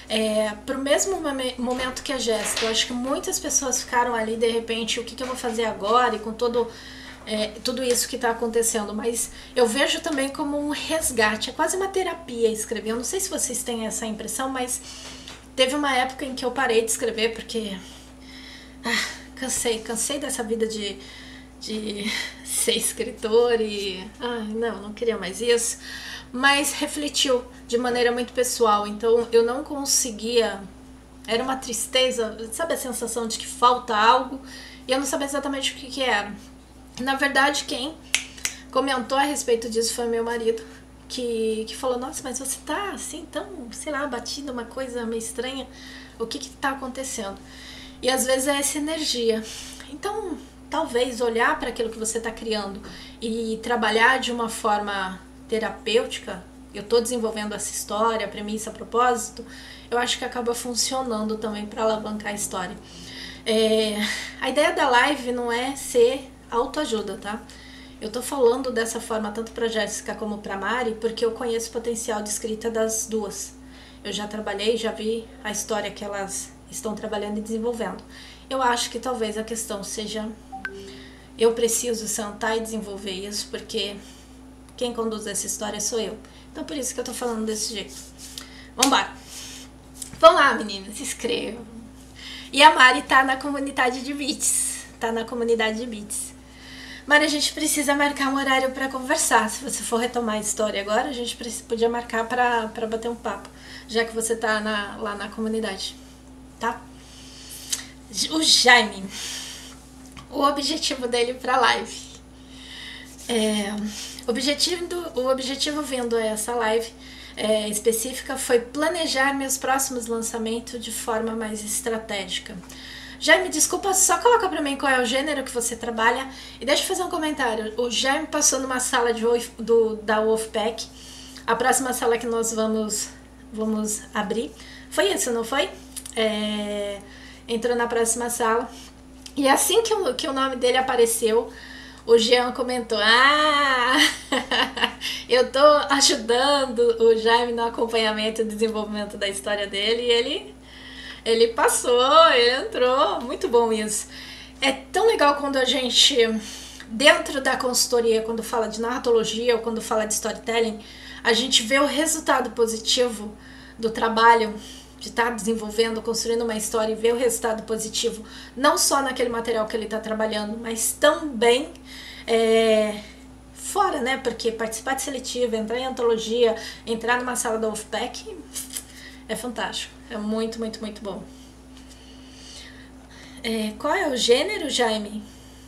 É, pro mesmo momento que a Jéssica, eu acho que muitas pessoas ficaram ali, de repente, o que, que eu vou fazer agora, e com todo, é, tudo isso que está acontecendo, mas eu vejo também como um resgate, é quase uma terapia escrever. Eu não sei se vocês têm essa impressão, mas teve uma época em que eu parei de escrever, porque ah, cansei, cansei dessa vida de, de ser escritor e ai, não, não queria mais isso. Mas refletiu de maneira muito pessoal, então eu não conseguia, era uma tristeza, sabe a sensação de que falta algo, e eu não sabia exatamente o que que era. Na verdade, quem comentou a respeito disso foi meu marido, que, que falou, nossa, mas você tá assim, tão, sei lá, batida, uma coisa meio estranha, o que que tá acontecendo? E às vezes é essa energia. Então, talvez olhar para aquilo que você está criando e trabalhar de uma forma terapêutica, eu estou desenvolvendo essa história, a premissa, a propósito, eu acho que acaba funcionando também para alavancar a história. É, a ideia da live não é ser autoajuda, tá? Eu tô falando dessa forma tanto para Jéssica como para Mari, porque eu conheço o potencial de escrita das duas. Eu já trabalhei, já vi a história que elas estão trabalhando e desenvolvendo. Eu acho que talvez a questão seja, eu preciso sentar e desenvolver isso, porque quem conduz essa história sou eu. Então por isso que eu tô falando desse jeito. Vambora. Vão lá, meninas, se inscrevam. E a Mari tá na comunidade de beats. Tá na comunidade de beats. Mari, a gente precisa marcar um horário pra conversar. Se você for retomar a história agora, a gente podia marcar pra, pra bater um papo. Já que você tá na, lá na comunidade. Tá? O Jaime. O objetivo dele pra live. É... O objetivo, do, o objetivo vindo a essa live é, específica foi planejar meus próximos lançamentos de forma mais estratégica. Jaime, desculpa, só coloca pra mim qual é o gênero que você trabalha e deixa eu fazer um comentário. O Jaime passou numa sala de Wolf, do, da Wolfpack, a próxima sala que nós vamos, vamos abrir. Foi isso, não foi? É, entrou na próxima sala e assim que o, que o nome dele apareceu, o Jean comentou, ah, eu tô ajudando o Jaime no acompanhamento e desenvolvimento da história dele, e ele, ele passou, ele entrou, muito bom isso. É tão legal quando a gente, dentro da consultoria, quando fala de narratologia ou quando fala de storytelling, a gente vê o resultado positivo do trabalho, de estar desenvolvendo, construindo uma história e ver o resultado positivo, não só naquele material que ele está trabalhando, mas também é, fora, né? Porque participar de seletiva, entrar em antologia, entrar numa sala da Wolfpack é fantástico, é muito, muito, muito bom. É, qual é o gênero, Jaime?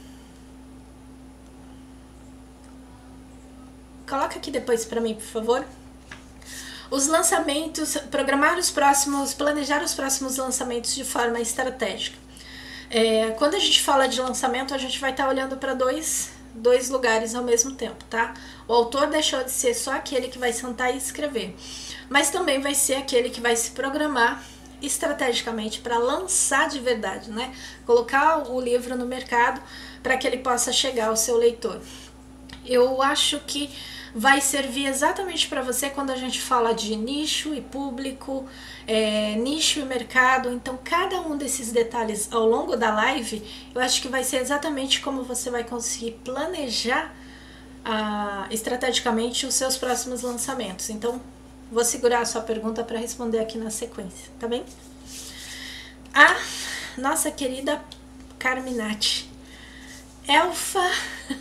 Coloca aqui depois para mim, por favor. Os lançamentos, programar os próximos, planejar os próximos lançamentos de forma estratégica. É, quando a gente fala de lançamento, a gente vai estar olhando para dois, dois lugares ao mesmo tempo, tá? O autor deixou de ser só aquele que vai sentar e escrever, mas também vai ser aquele que vai se programar estrategicamente para lançar de verdade, né? Colocar o livro no mercado para que ele possa chegar ao seu leitor. Eu acho que vai servir exatamente para você quando a gente fala de nicho e público, é, nicho e mercado. Então, cada um desses detalhes ao longo da live, eu acho que vai ser exatamente como você vai conseguir planejar ah, estrategicamente os seus próximos lançamentos. Então, vou segurar a sua pergunta para responder aqui na sequência, tá bem? A nossa querida Carminati. Elfa...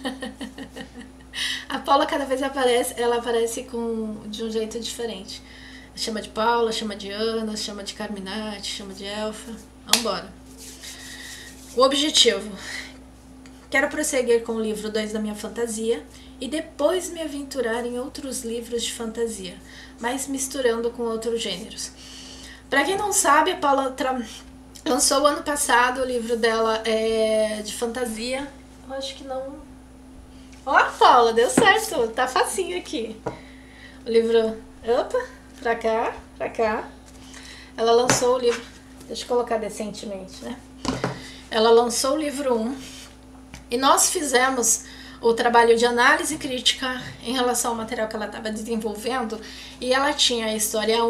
A Paula cada vez aparece, ela aparece com, de um jeito diferente. Chama de Paula, chama de Ana, chama de Carminati, chama de Elfa. Vambora. O objetivo. Quero prosseguir com o livro dois da minha fantasia e depois me aventurar em outros livros de fantasia, mas misturando com outros gêneros. Pra quem não sabe, a Paula tra... lançou ano passado o livro dela é, de fantasia. Eu acho que não... Ó, Paula, deu certo, tá facinho aqui. O livro, opa, pra cá, pra cá. Ela lançou o livro, deixa eu colocar decentemente, né? Ela lançou o livro um e nós fizemos o trabalho de análise crítica em relação ao material que ela estava desenvolvendo, e ela tinha a história um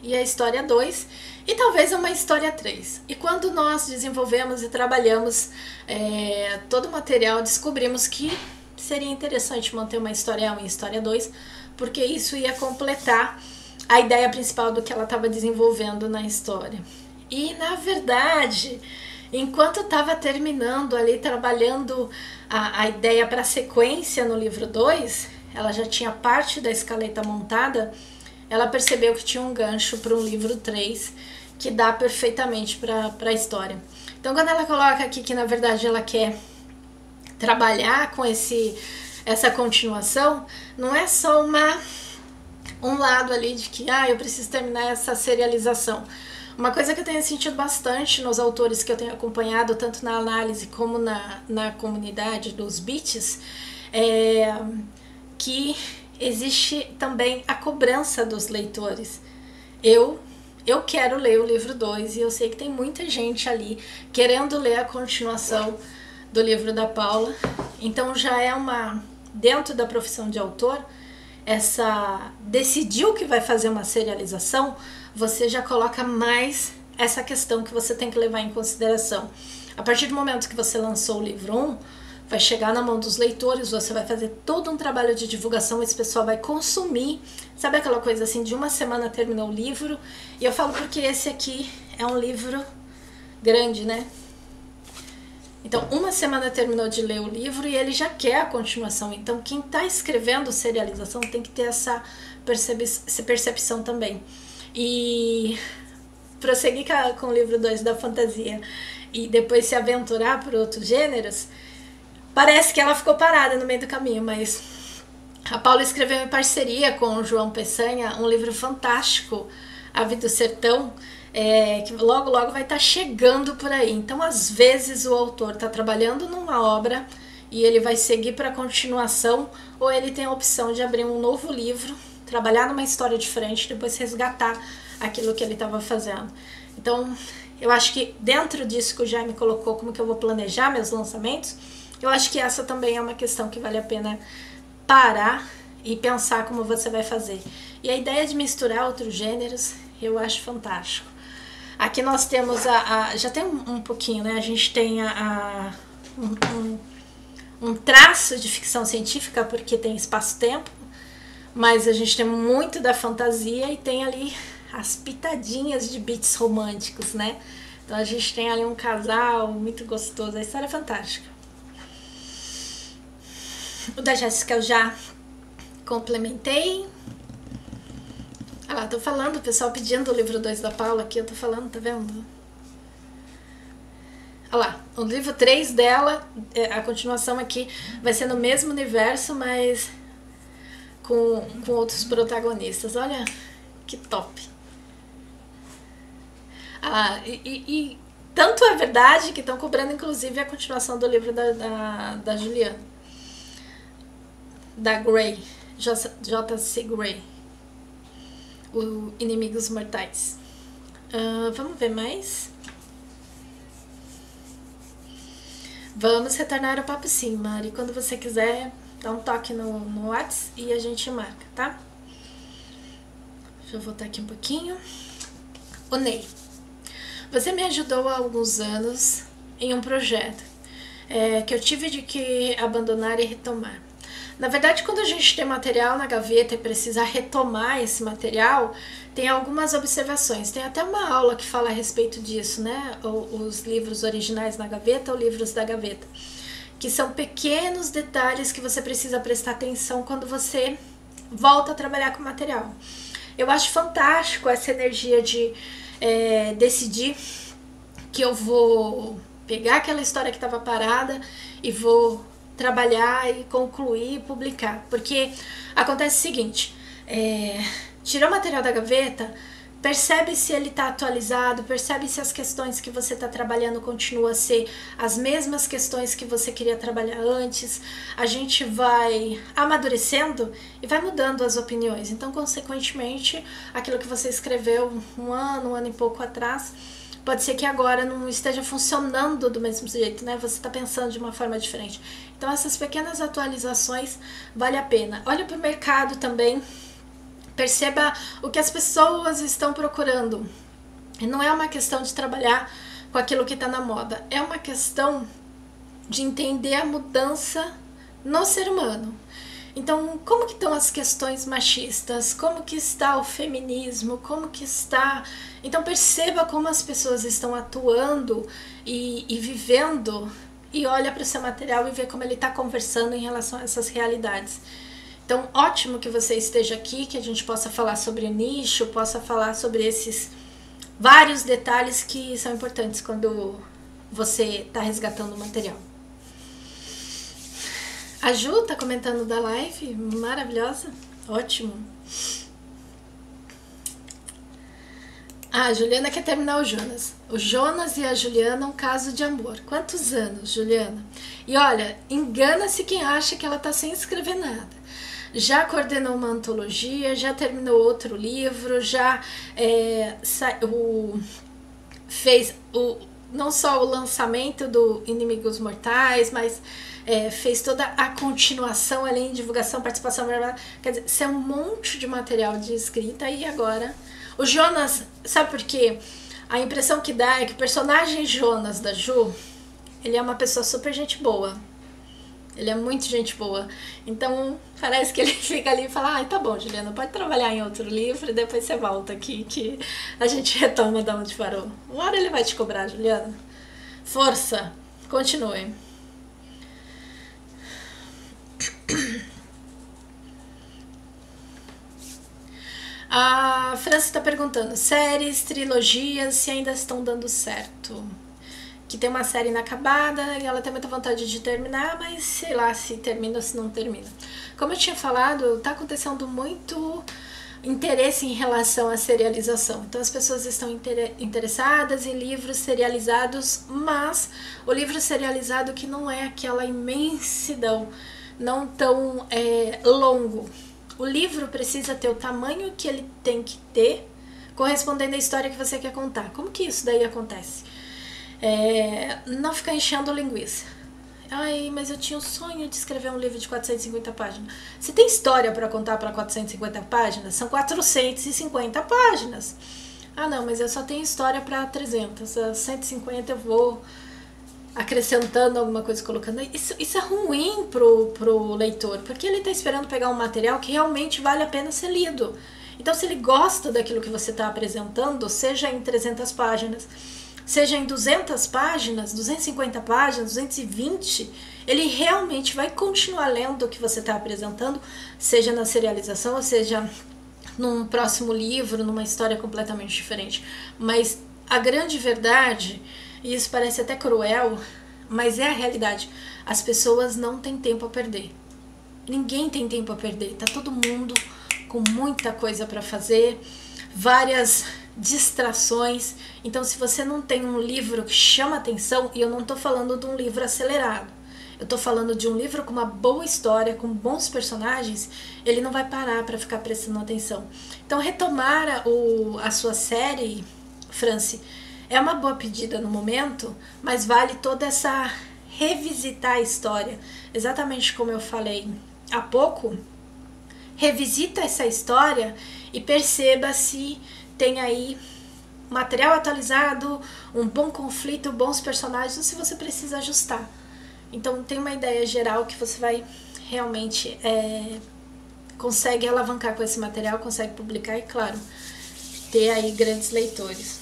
e a história dois, e talvez uma história três. E quando nós desenvolvemos e trabalhamos é, todo o material, descobrimos que seria interessante manter uma história um e história dois, porque isso ia completar a ideia principal do que ela estava desenvolvendo na história. E na verdade, enquanto estava terminando ali, trabalhando a, a ideia para a sequência no livro dois, ela já tinha parte da escaleta montada, ela percebeu que tinha um gancho para um livro três que dá perfeitamente para a história. Então quando ela coloca aqui que na verdade ela quer trabalhar com esse, essa continuação, não é só uma, um lado ali de que ah, eu preciso terminar essa serialização. Uma coisa que eu tenho sentido bastante nos autores que eu tenho acompanhado, tanto na análise como na, na comunidade dos beats, é que existe também a cobrança dos leitores. Eu, eu quero ler o livro dois e eu sei que tem muita gente ali querendo ler a continuação do livro da Paula. Então já é uma, dentro da profissão de autor, essa decidiu que vai fazer uma serialização, você já coloca mais essa questão que você tem que levar em consideração. A partir do momento que você lançou o livro um, vai chegar na mão dos leitores, você vai fazer todo um trabalho de divulgação, esse pessoal vai consumir, sabe aquela coisa assim, de uma semana terminou o livro, e eu falo porque esse aqui é um livro grande, né? Então, uma semana terminou de ler o livro e ele já quer a continuação. Então, quem está escrevendo serialização tem que ter essa, percep essa percepção também. E prosseguir com o livro dois da fantasia e depois se aventurar por outros gêneros, parece que ela ficou parada no meio do caminho, mas a Paula escreveu em parceria com o João Peçanha um livro fantástico, Ave do Sertão, é, que logo logo vai estar chegando por aí. Então às vezes o autor está trabalhando numa obra e ele vai seguir para a continuação, ou ele tem a opção de abrir um novo livro, trabalhar numa história diferente, depois resgatar aquilo que ele estava fazendo. Então eu acho que dentro disso que o Jaime colocou, como que eu vou planejar meus lançamentos, eu acho que essa também é uma questão que vale a pena parar e pensar como você vai fazer. E a ideia de misturar outros gêneros, eu acho fantástico. Aqui nós temos a... a já tem um, um pouquinho, né? A gente tem a, a um, um, um traço de ficção científica, porque tem espaço-tempo, mas a gente tem muito da fantasia e tem ali as pitadinhas de beats românticos, né? Então a gente tem ali um casal muito gostoso, a história é fantástica. O da Jéssica eu já complementei. Ah lá, tô falando, o pessoal pedindo o livro dois da Paula aqui, eu tô falando, tá vendo? Olha lá, o livro três dela, a continuação aqui, vai ser no mesmo universo, mas com, com outros protagonistas. Olha que top. Ah, e, e, e tanto é verdade que estão cobrando inclusive a continuação do livro da, da, da Juliana. Da Grey, J C Grey, o Inimigos Mortais. Uh, vamos ver mais? Vamos retornar ao papo sim, Mari. Quando você quiser, dá um toque no, no WhatsApp e a gente marca, tá? Deixa eu voltar aqui um pouquinho. O Ney. Você me ajudou há alguns anos em um projeto é, que eu tive de que abandonar e retomar. Na verdade, quando a gente tem material na gaveta e precisa retomar esse material, tem algumas observações. Tem até uma aula que fala a respeito disso, né? Os livros originais na gaveta ou livros da gaveta. Que são pequenos detalhes que você precisa prestar atenção quando você volta a trabalhar com o material. Eu acho fantástico essa energia de é, decidir que eu vou pegar aquela história que estava parada e vou trabalhar e concluir e publicar, porque acontece o seguinte, é, tirou o material da gaveta, percebe se ele está atualizado, percebe se as questões que você está trabalhando continuam a ser as mesmas questões que você queria trabalhar antes, a gente vai amadurecendo e vai mudando as opiniões, então consequentemente aquilo que você escreveu um ano, um ano e pouco atrás, pode ser que agora não esteja funcionando do mesmo jeito, né? Você está pensando de uma forma diferente. Então essas pequenas atualizações vale a pena. Olha para o mercado também, Perceba o que as pessoas estão procurando. E não é uma questão de trabalhar com aquilo que está na moda. É uma questão de entender a mudança no ser humano. Então, como que estão as questões machistas? Como que está o feminismo? Como que está... Então, perceba como as pessoas estão atuando e, e vivendo, e olha para o seu material e vê como ele está conversando em relação a essas realidades. Então, ótimo que você esteja aqui, que a gente possa falar sobre o nicho, possa falar sobre esses vários detalhes que são importantes quando você está resgatando o material. A Ju tá comentando da live, maravilhosa, ótimo. Ah, a Juliana quer terminar o Jonas. O Jonas e a Juliana, um caso de amor. Quantos anos, Juliana? E olha, engana-se quem acha que ela tá sem escrever nada. Já coordenou uma antologia, já terminou outro livro, já é, o, fez o, não só o lançamento do Inimigos Mortais, mas... É, fez toda a continuação, além de divulgação, participação, blá, blá. Quer dizer, isso é um monte de material de escrita. E agora o Jonas, sabe por quê? A impressão que dá é que o personagem Jonas da Ju, ele é uma pessoa super gente boa, ele é muito gente boa, então parece que ele fica ali e fala, ai, tá bom, Juliana, pode trabalhar em outro livro e depois você volta aqui que a gente retoma da onde parou. Uma hora ele vai te cobrar, Juliana. Força, continue. A França está perguntando, séries, trilogias, se ainda estão dando certo. Que tem uma série inacabada e ela tem muita vontade de terminar, mas sei lá se termina ou se não termina. Como eu tinha falado, está acontecendo muito interesse em relação à serialização. Então as pessoas estão inter interessadas em livros serializados, mas o livro serializado que não é aquela imensidão, não tão é, longo. O livro precisa ter o tamanho que ele tem que ter, correspondendo à história que você quer contar. Como que isso daí acontece? É, não ficar enchendo linguiça. Ai, mas eu tinha o sonho de escrever um livro de quatrocentas e cinquenta páginas. Se tem história para contar para quatrocentas e cinquenta páginas, são quatrocentas e cinquenta páginas. Ah, não, mas eu só tenho história para trezentas. A cento e cinquenta eu vou acrescentando alguma coisa, colocando. Isso, isso é ruim pro, pro leitor, porque ele está esperando pegar um material que realmente vale a pena ser lido. Então, se ele gosta daquilo que você está apresentando, seja em trezentas páginas, seja em duzentas páginas, duzentas e cinquenta páginas, duzentas e vinte, ele realmente vai continuar lendo o que você está apresentando, seja na serialização, ou seja num próximo livro, numa história completamente diferente. Mas a grande verdade, e isso parece até cruel, mas é a realidade, as pessoas não têm tempo a perder. Ninguém tem tempo a perder, tá todo mundo com muita coisa para fazer, várias distrações. Então, se você não tem um livro que chama atenção, e eu não tô falando de um livro acelerado, eu tô falando de um livro com uma boa história, com bons personagens, ele não vai parar para ficar prestando atenção. Então, retomar a, o, a sua série, Franci, é uma boa pedida no momento, mas vale toda essa revisitar a história. Exatamente como eu falei há pouco, revisita essa história e perceba se tem aí material atualizado, um bom conflito, bons personagens, ou se você precisa ajustar. Então tem uma ideia geral que você vai realmente é, consegue alavancar com esse material, consegue publicar e, claro, ter aí grandes leitores.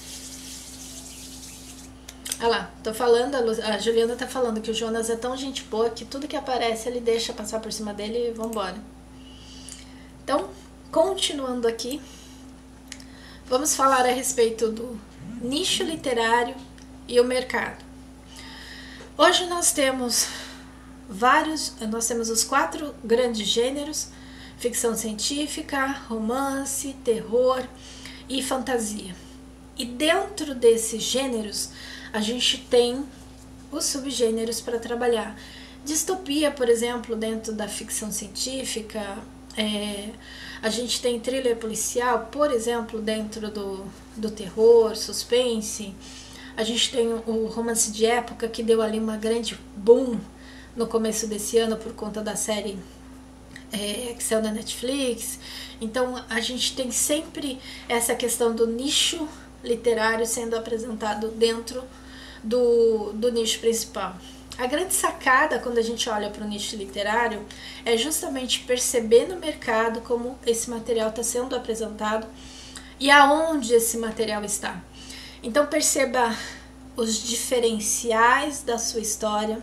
Olha lá, tô falando, a Juliana tá falando que o Jonas é tão gente boa que tudo que aparece ele deixa passar por cima dele e vambora. Então, continuando aqui, vamos falar a respeito do nicho literário e o mercado. Hoje nós temos vários, nós temos os quatro grandes gêneros: ficção científica, romance, terror e fantasia. E dentro desses gêneros, a gente tem os subgêneros para trabalhar. Distopia, por exemplo, dentro da ficção científica, é, a gente tem thriller policial, por exemplo, dentro do, do terror, suspense. A gente tem o romance de época, que deu ali uma grande boom no começo desse ano por conta da série é, que saiu da Netflix. Então a gente tem sempre essa questão do nicho literário sendo apresentado dentro do, do nicho principal. A grande sacada quando a gente olha para o nicho literário é justamente perceber no mercado como esse material está sendo apresentado e aonde esse material está. Então perceba os diferenciais da sua história,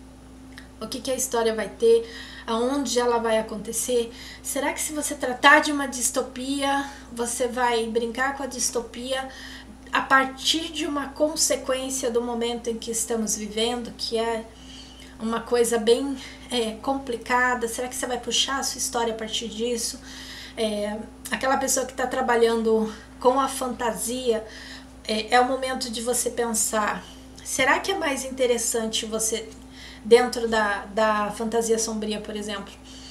o que, que a história vai ter, aonde ela vai acontecer. Será que se você tratar de uma distopia, você vai brincar com a distopia a partir de uma consequência do momento em que estamos vivendo, que é uma coisa bem é, complicada? Será que você vai puxar a sua história a partir disso? É, aquela pessoa que está trabalhando com a fantasia, é, é o momento de você pensar, será que é mais interessante você, dentro da, da fantasia sombria, por exemplo,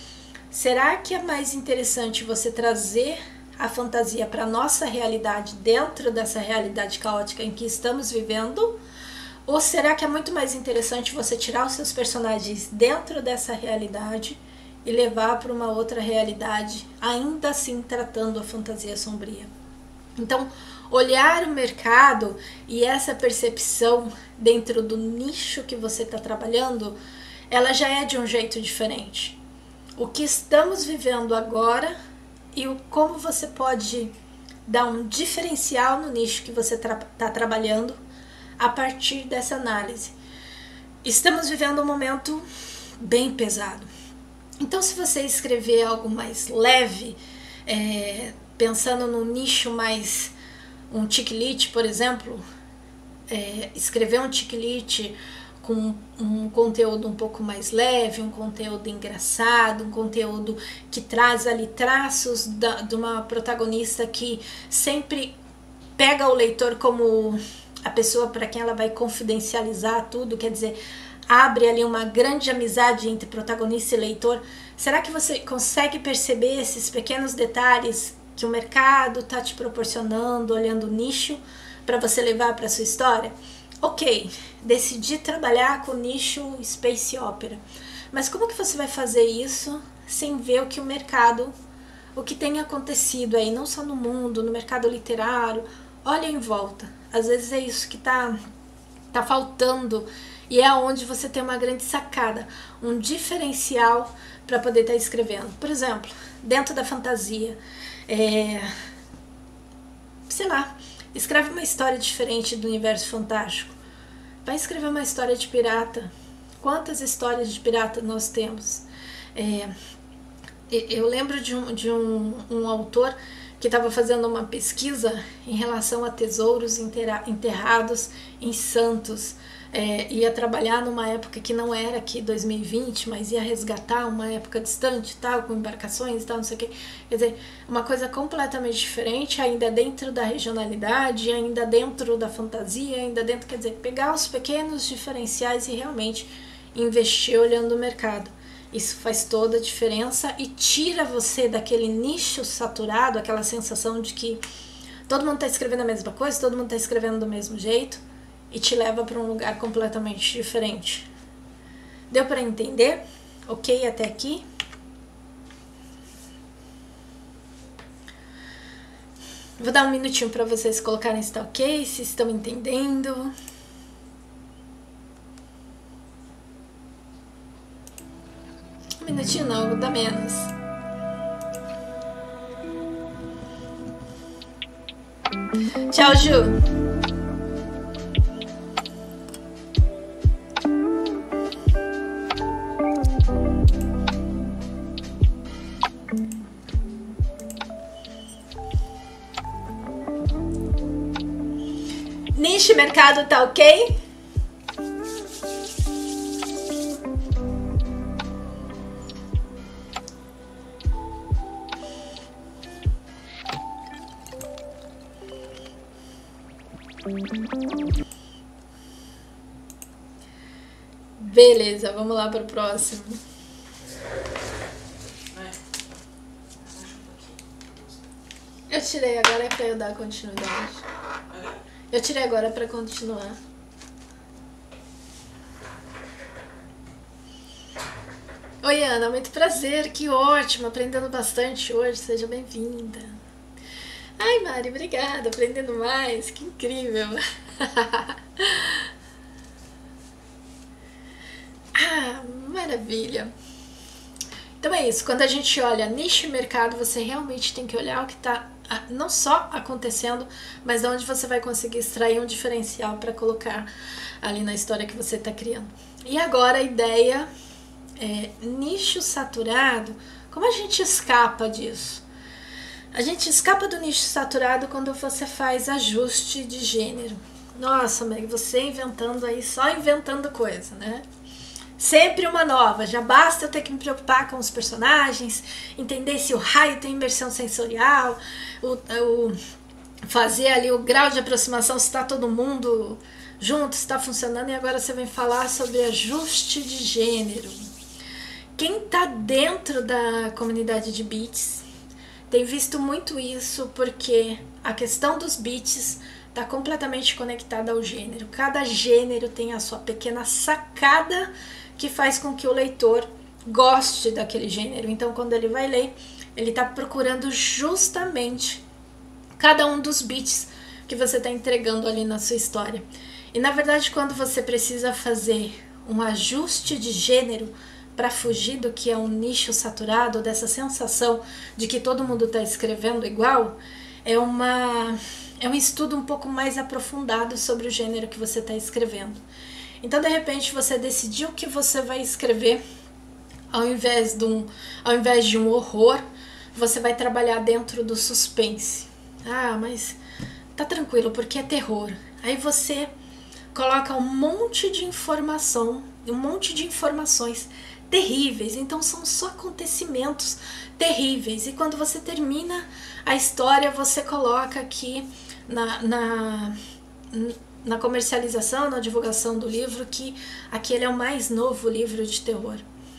será que é mais interessante você trazer a fantasia para a nossa realidade, dentro dessa realidade caótica em que estamos vivendo? Ou será que é muito mais interessante você tirar os seus personagens dentro dessa realidade e levar para uma outra realidade, ainda assim tratando a fantasia sombria? Então, olhar o mercado e essa percepção dentro do nicho que você está trabalhando, ela já é de um jeito diferente. O que estamos vivendo agora e o como você pode dar um diferencial no nicho que você está tra- trabalhando a partir dessa análise. Estamos vivendo um momento bem pesado. Então, se você escrever algo mais leve, é, pensando num nicho mais, um chick-lit, por exemplo, é, escrever um chick-lit com um conteúdo um pouco mais leve, um conteúdo engraçado, um conteúdo que traz ali traços da, de uma protagonista que sempre pega o leitor como a pessoa para quem ela vai confidencializar tudo, quer dizer, abre ali uma grande amizade entre protagonista e leitor. Será que você consegue perceber esses pequenos detalhes que o mercado está te proporcionando, olhando o nicho, para você levar para sua história? Ok, decidi trabalhar com o nicho Space Opera, mas como que você vai fazer isso sem ver o que o mercado, o que tem acontecido aí, não só no mundo, no mercado literário? Olha em volta, às vezes é isso que está tá faltando e é onde você tem uma grande sacada, um diferencial para poder estar tá escrevendo. Por exemplo, dentro da fantasia, é, sei lá, escreve uma história diferente do universo fantástico. Vai escrever uma história de pirata. Quantas histórias de pirata nós temos? É, eu lembro de um, de um, um autor que estava fazendo uma pesquisa em relação a tesouros enterrados em Santos. É, ia trabalhar numa época que não era aqui dois mil e vinte, mas ia resgatar uma época distante, tal, com embarcações e tal, não sei o quê. Quer dizer, uma coisa completamente diferente, ainda dentro da regionalidade, ainda dentro da fantasia, ainda dentro, quer dizer, pegar os pequenos diferenciais e realmente investir olhando o mercado. Isso faz toda a diferença e tira você daquele nicho saturado, aquela sensação de que todo mundo está escrevendo a mesma coisa, todo mundo está escrevendo do mesmo jeito, e te leva para um lugar completamente diferente. Deu para entender? Ok até aqui? Vou dar um minutinho para vocês colocarem se está ok, se estão entendendo. Um minutinho não, vou dar menos. Tchau, Ju! Nicho mercado tá ok? Beleza, vamos lá para o próximo. Eu tirei agora para eu dar continuidade. Eu tirei agora para continuar. Oi, Ana, muito prazer, que ótimo, aprendendo bastante hoje, seja bem-vinda. Ai, Mari, obrigada, aprendendo mais, que incrível. Ah, maravilha. Então é isso, quando a gente olha nicho e mercado, você realmente tem que olhar o que está não só acontecendo, mas de onde você vai conseguir extrair um diferencial para colocar ali na história que você está criando. E agora a ideia é nicho saturado. Como a gente escapa disso? A gente escapa do nicho saturado quando você faz ajuste de gênero. Nossa, Meg, você inventando aí, só inventando coisa, né? Sempre uma nova, já basta eu ter que me preocupar com os personagens, entender se o raio tem imersão sensorial, o, o, fazer ali o grau de aproximação, se está todo mundo junto, se está funcionando, e agora você vem falar sobre ajuste de gênero. Quem está dentro da comunidade de beats tem visto muito isso, porque a questão dos beats está completamente conectada ao gênero. Cada gênero tem a sua pequena sacada que faz com que o leitor goste daquele gênero. Então, quando ele vai ler, ele está procurando justamente cada um dos beats que você está entregando ali na sua história. E, na verdade, quando você precisa fazer um ajuste de gênero para fugir do que é um nicho saturado, dessa sensação de que todo mundo está escrevendo igual, é, uma, é um estudo um pouco mais aprofundado sobre o gênero que você está escrevendo. Então, de repente, você decidiu que você vai escrever, ao invés de um, ao invés de um horror, você vai trabalhar dentro do suspense. Ah, mas tá tranquilo, porque é terror. Aí você coloca um monte de informação, um monte de informações terríveis. Então, são só acontecimentos terríveis. E quando você termina a história, você coloca aqui na... na na comercialização, na divulgação do livro, que aquele é o mais novo livro de terror.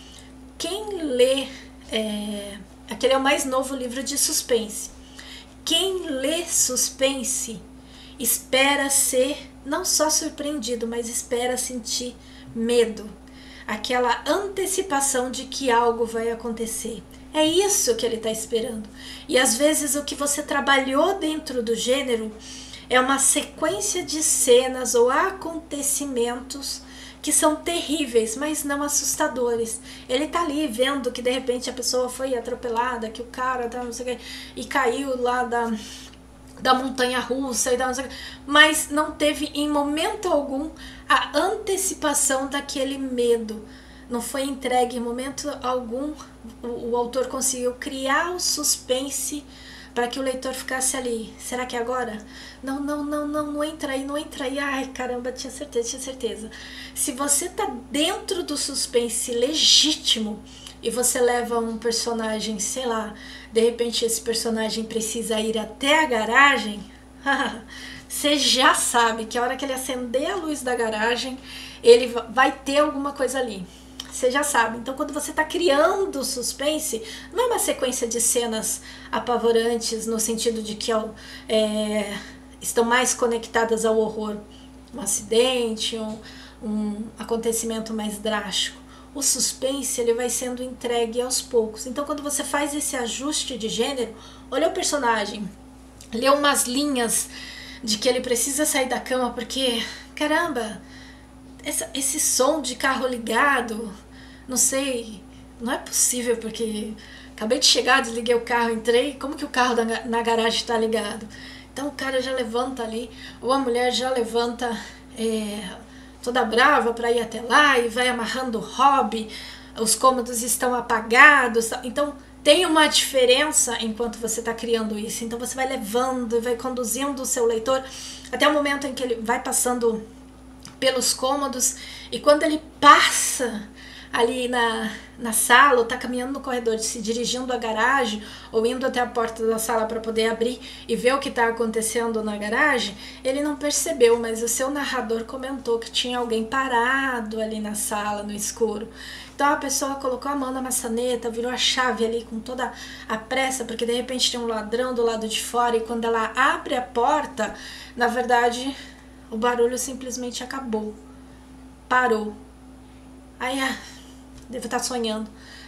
Quem lê, é, aquele é o mais novo livro de suspense. Quem lê suspense espera ser não só surpreendido, mas espera sentir medo. Aquela antecipação de que algo vai acontecer. É isso que ele está esperando. E às vezes o que você trabalhou dentro do gênero é uma sequência de cenas ou acontecimentos que são terríveis, mas não assustadores. Ele tá ali vendo que de repente a pessoa foi atropelada, que o cara tá, não sei o que, e caiu lá da, da montanha russa, e da, não sei o que, mas não teve em momento algum a antecipação daquele medo. Não foi entregue em momento algum, o, o autor conseguiu criar o suspense para que o leitor ficasse ali. Será que é agora? Não, não, não, não, não entra aí, não entra aí. Ai, caramba, tinha certeza, tinha certeza. Se você tá dentro do suspense legítimo e você leva um personagem, sei lá, de repente esse personagem precisa ir até a garagem, você já sabe que a hora que ele acender a luz da garagem, ele vai ter alguma coisa ali. Você já sabe. Então, quando você está criando suspense, não é uma sequência de cenas apavorantes no sentido de que é, estão mais conectadas ao horror. Um acidente, um, um acontecimento mais drástico. O suspense ele vai sendo entregue aos poucos. Então, quando você faz esse ajuste de gênero, olha o personagem, lê umas linhas de que ele precisa sair da cama porque, caramba, essa, esse som de carro ligado, não sei, não é possível porque acabei de chegar, desliguei o carro, entrei, como que o carro da, na garagem está ligado? Então o cara já levanta ali, ou a mulher já levanta é, toda brava para ir até lá e vai amarrando o hobby, os cômodos estão apagados, então tem uma diferença enquanto você está criando isso. Então você vai levando, vai conduzindo o seu leitor até o momento em que ele vai passando pelos cômodos, e quando ele passa ali na, na sala, ou está caminhando no corredor, se dirigindo à garagem, ou indo até a porta da sala para poder abrir e ver o que está acontecendo na garagem, ele não percebeu, mas o seu narrador comentou que tinha alguém parado ali na sala, no escuro. Então a pessoa colocou a mão na maçaneta, virou a chave ali com toda a pressa, porque de repente tem um ladrão do lado de fora, e quando ela abre a porta, na verdade, o barulho simplesmente acabou. Parou. Aí, ah, devo estar sonhando.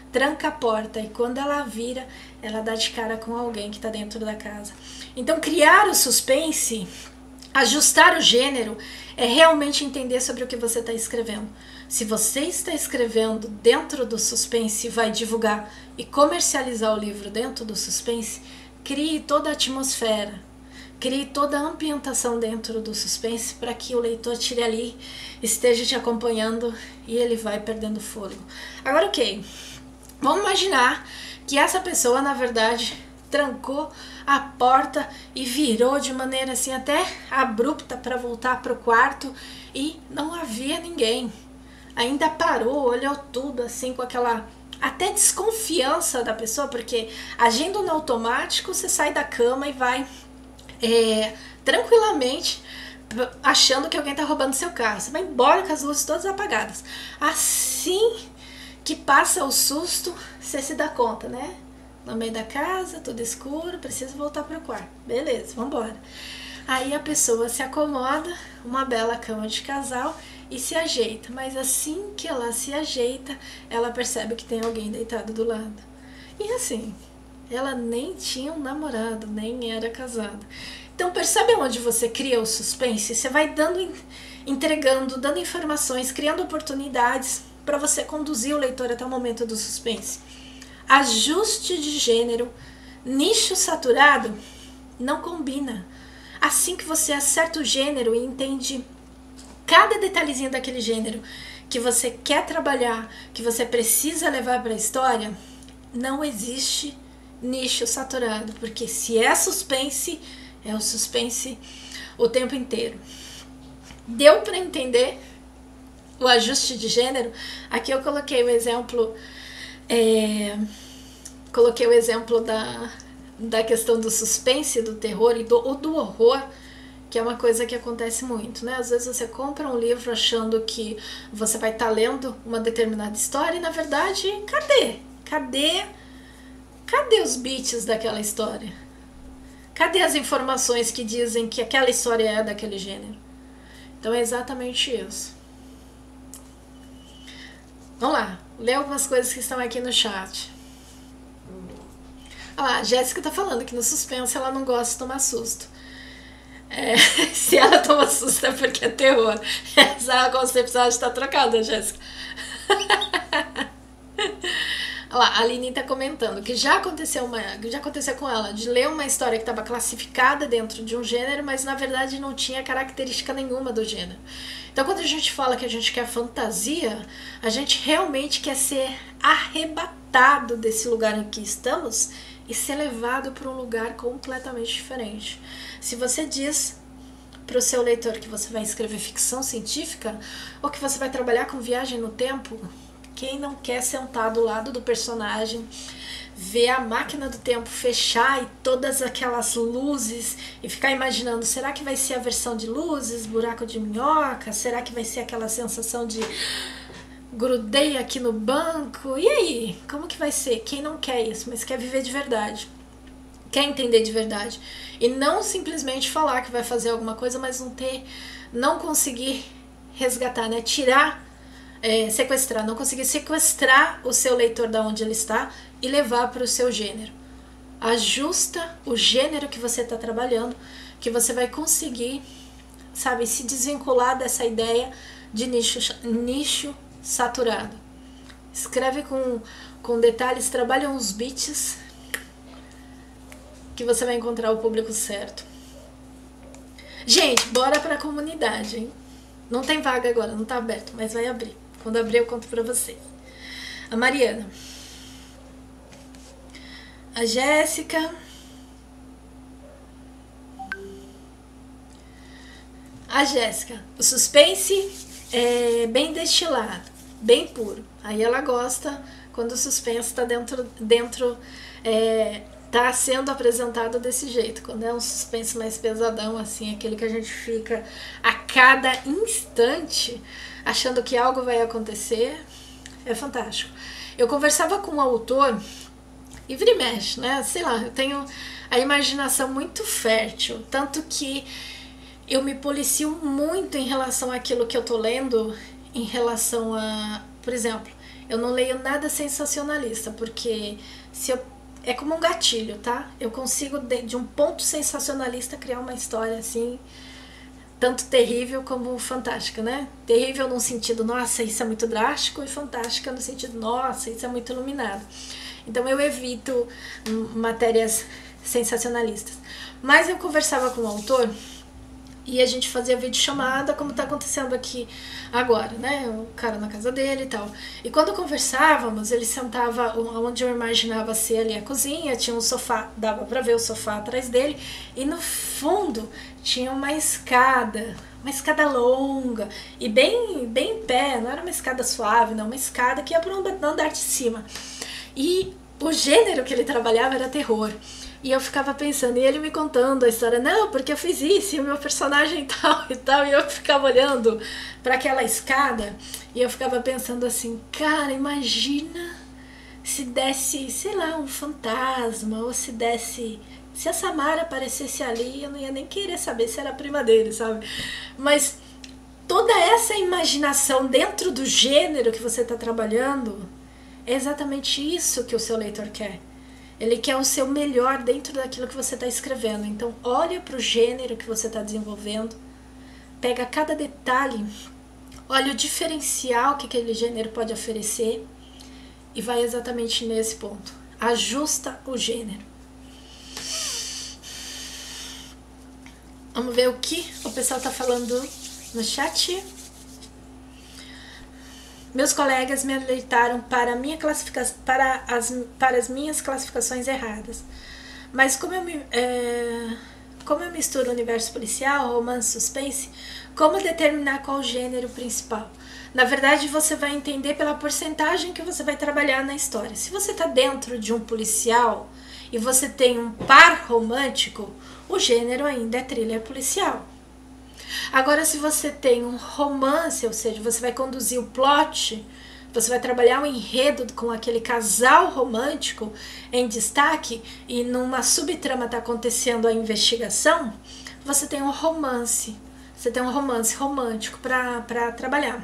tranca a porta e quando ela vira, ela dá de cara com alguém que está dentro da casa. Então criar o suspense, ajustar o gênero, é realmente entender sobre o que você está escrevendo. Se você está escrevendo dentro do suspense e vai divulgar e comercializar o livro dentro do suspense, crie toda a atmosfera, crie toda a ambientação dentro do suspense para que o leitor tire ali, esteja te acompanhando e ele vai perdendo fôlego. Agora, ok, vamos imaginar que essa pessoa, na verdade, trancou a porta e virou de maneira assim até abrupta para voltar para o quarto e não havia ninguém. Ainda parou, olhou tudo assim com aquela até desconfiança da pessoa, porque agindo no automático você sai da cama e vai é, tranquilamente achando que alguém está roubando seu carro. Você vai embora com as luzes todas apagadas. Assim que passa o susto, você se dá conta, né? No meio da casa, tudo escuro, precisa voltar para o quarto. Beleza, vamos embora. Aí a pessoa se acomoda, uma bela cama de casal, e se ajeita. Mas assim que ela se ajeita, ela percebe que tem alguém deitado do lado. E assim, ela nem tinha um namorado, nem era casada. Então percebe onde você cria o suspense? Você vai dando, entregando, dando informações, criando oportunidades para você conduzir o leitor até o momento do suspense. Ajuste de gênero, nicho saturado, não combina. Assim que você acerta o gênero e entende cada detalhezinho daquele gênero que você quer trabalhar, que você precisa levar para a história, não existe nicho saturado, porque se é suspense, é o suspense o tempo inteiro. Deu para entender o ajuste de gênero? Aqui eu coloquei o exemplo... É, coloquei o exemplo da, da questão do suspense, do terror e do, ou do horror, que é uma coisa que acontece muito, né? Às vezes você compra um livro achando que você vai estar lendo uma determinada história e, na verdade, cadê? Cadê? Cadê os bits daquela história? Cadê as informações que dizem que aquela história é daquele gênero? Então é exatamente isso. Vamos lá, ler algumas coisas que estão aqui no chat. Olha lá, a Jéssica tá falando que no suspense ela não gosta de tomar susto. É, se ela toma susto é porque é terror. Essa concepção está trocada, Jéssica. Olha lá, a Aline tá comentando que já aconteceu, uma, já aconteceu com ela de ler uma história que estava classificada dentro de um gênero, mas na verdade não tinha característica nenhuma do gênero. Então quando a gente fala que a gente quer fantasia, a gente realmente quer ser arrebatado desse lugar em que estamos e ser levado para um lugar completamente diferente. Se você diz para o seu leitor que você vai escrever ficção científica ou que você vai trabalhar com viagem no tempo, quem não quer sentar do lado do personagem, ver a máquina do tempo fechar e todas aquelas luzes e ficar imaginando, será que vai ser a versão de luzes, buraco de minhoca? Será que vai ser aquela sensação de grudei aqui no banco? E aí, como que vai ser? Quem não quer isso, mas quer viver de verdade, quer entender de verdade e não simplesmente falar que vai fazer alguma coisa, mas não ter, não conseguir resgatar, né? Tirar, é, sequestrar, não conseguir sequestrar o seu leitor da onde ele está e levar para o seu gênero. Ajusta o gênero que você está trabalhando, que você vai conseguir, sabe, se desvincular dessa ideia de nicho, nicho saturado. Escreve com, com detalhes, trabalha uns bits que você vai encontrar o público certo. Gente, bora para a comunidade, hein? Não tem vaga agora, não tá aberto, mas vai abrir. Quando abrir eu conto para vocês. A Mariana, a Jéssica, a Jéssica, o suspense é bem destilado, bem puro. Aí ela gosta quando o suspense está dentro, dentro é, tá sendo apresentado desse jeito, quando é um suspense mais pesadão, assim, aquele que a gente fica a cada instante achando que algo vai acontecer, é fantástico. Eu conversava com um autor, e vira e mexe, né, sei lá, eu tenho a imaginação muito fértil, tanto que eu me policio muito em relação àquilo que eu tô lendo, em relação a, por exemplo, eu não leio nada sensacionalista, porque se eu, é como um gatilho, tá? Eu consigo, de, de um ponto sensacionalista, criar uma história assim, tanto terrível como fantástica, né? Terrível no sentido, nossa, isso é muito drástico, e fantástica no sentido, nossa, isso é muito iluminado. Então eu evito matérias sensacionalistas. Mas eu conversava com o autor e a gente fazia videochamada, como tá acontecendo aqui agora, né? O cara na casa dele e tal. E quando conversávamos, ele sentava onde eu imaginava ser ali a cozinha, tinha um sofá, dava pra ver o sofá atrás dele, e no fundo tinha uma escada, uma escada longa, e bem, bem em pé, não era uma escada suave, não, uma escada que ia para um andar de cima. E o gênero que ele trabalhava era terror. E eu ficava pensando, e ele me contando a história, não, porque eu fiz isso, e o meu personagem tal e tal, e eu ficava olhando para aquela escada, e eu ficava pensando assim, cara, imagina se desse, sei lá, um fantasma, ou se desse, se a Samara aparecesse ali, eu não ia nem querer saber se era a prima dele, sabe? Mas toda essa imaginação dentro do gênero que você está trabalhando, é exatamente isso que o seu leitor quer. Ele quer o seu melhor dentro daquilo que você está escrevendo. Então, olha para o gênero que você está desenvolvendo, pega cada detalhe, olha o diferencial que aquele gênero pode oferecer e vai exatamente nesse ponto. Ajusta o gênero. Vamos ver o que o pessoal está falando no chat. Meus colegas me alertaram para, minha classificação, para, as, para as minhas classificações erradas. Mas como eu, me, é, como eu misturo universo policial, romance, suspense, como determinar qual gênero principal? Na verdade, você vai entender pela porcentagem que você vai trabalhar na história. Se você está dentro de um policial e você tem um par romântico, o gênero ainda é thriller policial. Agora, se você tem um romance, ou seja, você vai conduzir o plot, você vai trabalhar o enredo com aquele casal romântico em destaque e numa subtrama está acontecendo a investigação, você tem um romance, você tem um romance romântico para trabalhar.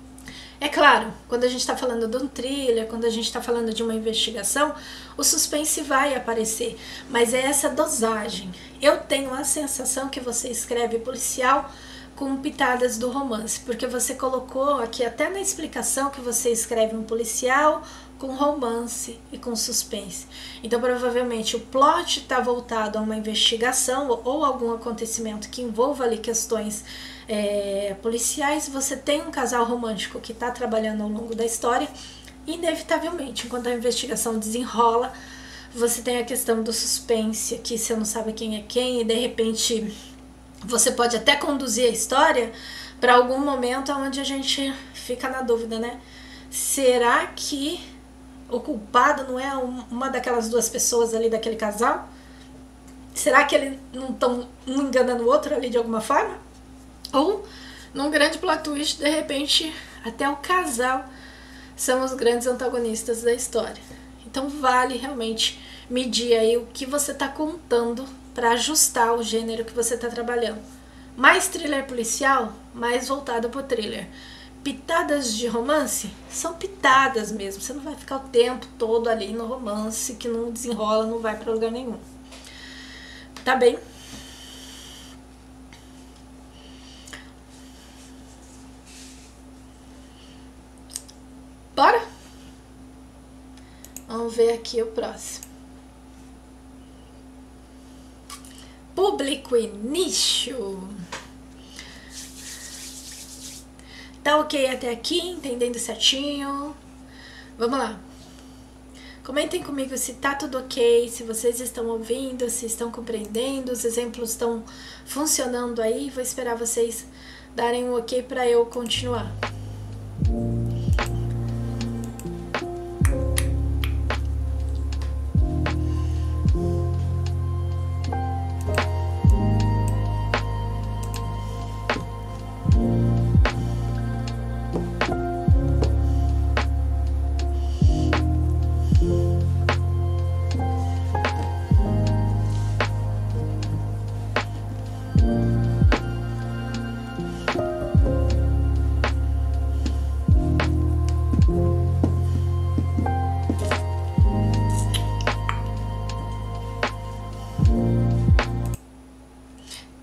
É claro, quando a gente está falando de um thriller, quando a gente está falando de uma investigação, o suspense vai aparecer, mas é essa dosagem. Eu tenho a sensação que você escreve policial com pitadas do romance, porque você colocou aqui até na explicação que você escreve um policial com romance e com suspense. Então provavelmente o plot está voltado a uma investigação ou algum acontecimento que envolva ali questões é, policiais. Você tem um casal romântico que está trabalhando ao longo da história, inevitavelmente, enquanto a investigação desenrola, você tem a questão do suspense, que você não sabe quem é quem, e de repente você pode até conduzir a história para algum momento onde a gente fica na dúvida, né? Será que o culpado não é uma daquelas duas pessoas ali daquele casal? Será que eles não estão um enganando o outro ali de alguma forma? Ou, num grande plot twist, de repente, até o casal são os grandes antagonistas da história. Então vale realmente medir aí o que você está contando para ajustar o gênero que você está trabalhando. Mais thriller policial, mais voltado para o thriller. Pitadas de romance são pitadas mesmo. Você não vai ficar o tempo todo ali no romance que não desenrola, não vai para lugar nenhum. Tá bem? Bora? Vamos ver aqui o próximo. Público e nicho. Tá ok até aqui? Entendendo certinho? Vamos lá. Comentem comigo se tá tudo ok, se vocês estão ouvindo, se estão compreendendo, os exemplos estão funcionando aí. Vou esperar vocês darem um ok para eu continuar.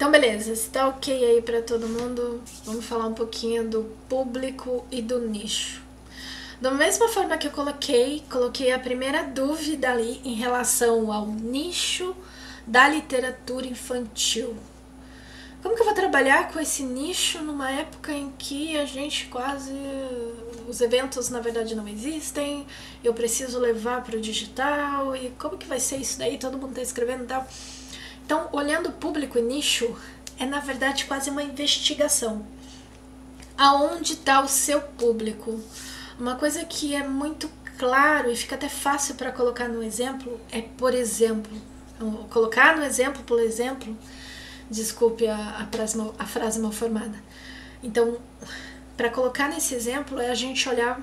Então, beleza, se tá ok aí pra todo mundo, vamos falar um pouquinho do público e do nicho. Da mesma forma que eu coloquei, coloquei a primeira dúvida ali em relação ao nicho da literatura infantil. Como que eu vou trabalhar com esse nicho numa época em que a gente quase... os eventos na verdade não existem, eu preciso levar para o digital, e como que vai ser isso daí? Todo mundo está escrevendo e tal. Então, olhando público e nicho, é na verdade quase uma investigação. Aonde está o seu público? Uma coisa que é muito claro e fica até fácil para colocar no exemplo é, por exemplo, colocar no exemplo, por exemplo, desculpe a, a, frase, mal, a frase mal formada. Então, para colocar nesse exemplo é a gente olhar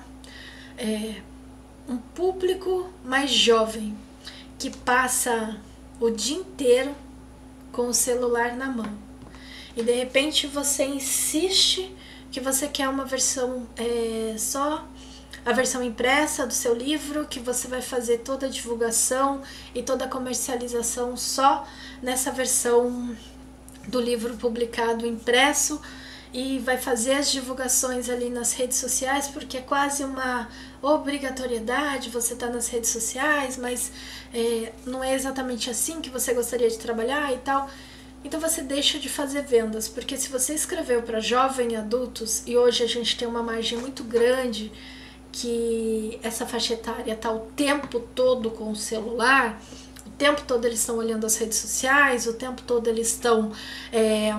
é, um público mais jovem que passa o dia inteiro com o celular na mão e de repente você insiste que você quer uma versão é, só a versão impressa do seu livro, que você vai fazer toda a divulgação e toda a comercialização só nessa versão do livro publicado impresso, e vai fazer as divulgações ali nas redes sociais, porque é quase uma obrigatoriedade você estar nas redes sociais, mas é, não é exatamente assim que você gostaria de trabalhar e tal. Então você deixa de fazer vendas, porque se você escreveu para jovens e adultos, e hoje a gente tem uma margem muito grande que essa faixa etária está o tempo todo com o celular, o tempo todo eles estão olhando as redes sociais, o tempo todo eles estão é,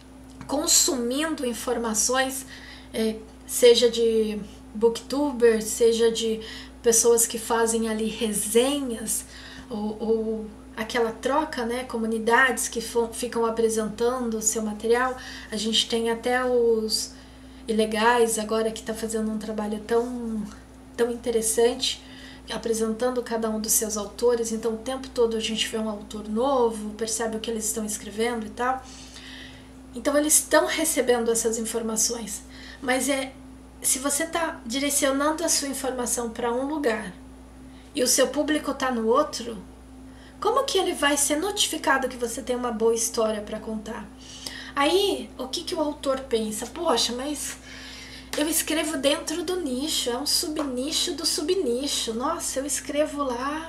consumindo informações, é, seja de booktubers, seja de pessoas que fazem ali resenhas, ou, ou aquela troca, né, comunidades que ficam apresentando o seu material. A gente tem até os Ilegais agora que está fazendo um trabalho tão, tão interessante, apresentando cada um dos seus autores. Então o tempo todo a gente vê um autor novo, percebe o que eles estão escrevendo e tal. Então eles estão recebendo essas informações, mas é, se você está direcionando a sua informação para um lugar e o seu público está no outro, como que ele vai ser notificado que você tem uma boa história para contar? Aí, o que, que o autor pensa? Poxa, mas eu escrevo dentro do nicho, é um subnicho do subnicho. Nossa, eu escrevo lá,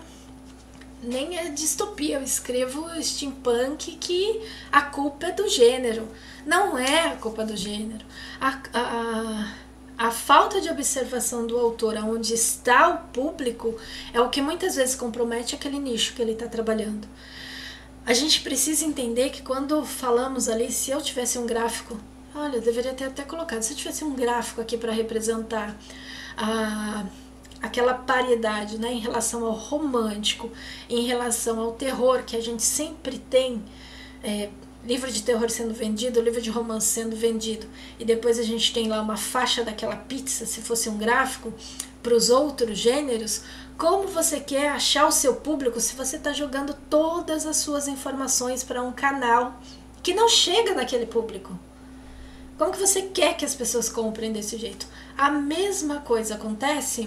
nem é distopia, eu escrevo steampunk, que a culpa é do gênero. Não é a culpa do gênero. A, a, a falta de observação do autor, aonde está o público, é o que muitas vezes compromete aquele nicho que ele está trabalhando. A gente precisa entender que quando falamos ali, se eu tivesse um gráfico, olha, eu deveria ter até colocado, se eu tivesse um gráfico aqui para representar a, aquela paridade, né, em relação ao romântico, em relação ao terror, que a gente sempre tem, é, livro de terror sendo vendido, livro de romance sendo vendido, e depois a gente tem lá uma faixa daquela pizza, se fosse um gráfico, para os outros gêneros. Como você quer achar o seu público se você está jogando todas as suas informações para um canal que não chega naquele público? Como que você quer que as pessoas comprem desse jeito? A mesma coisa acontece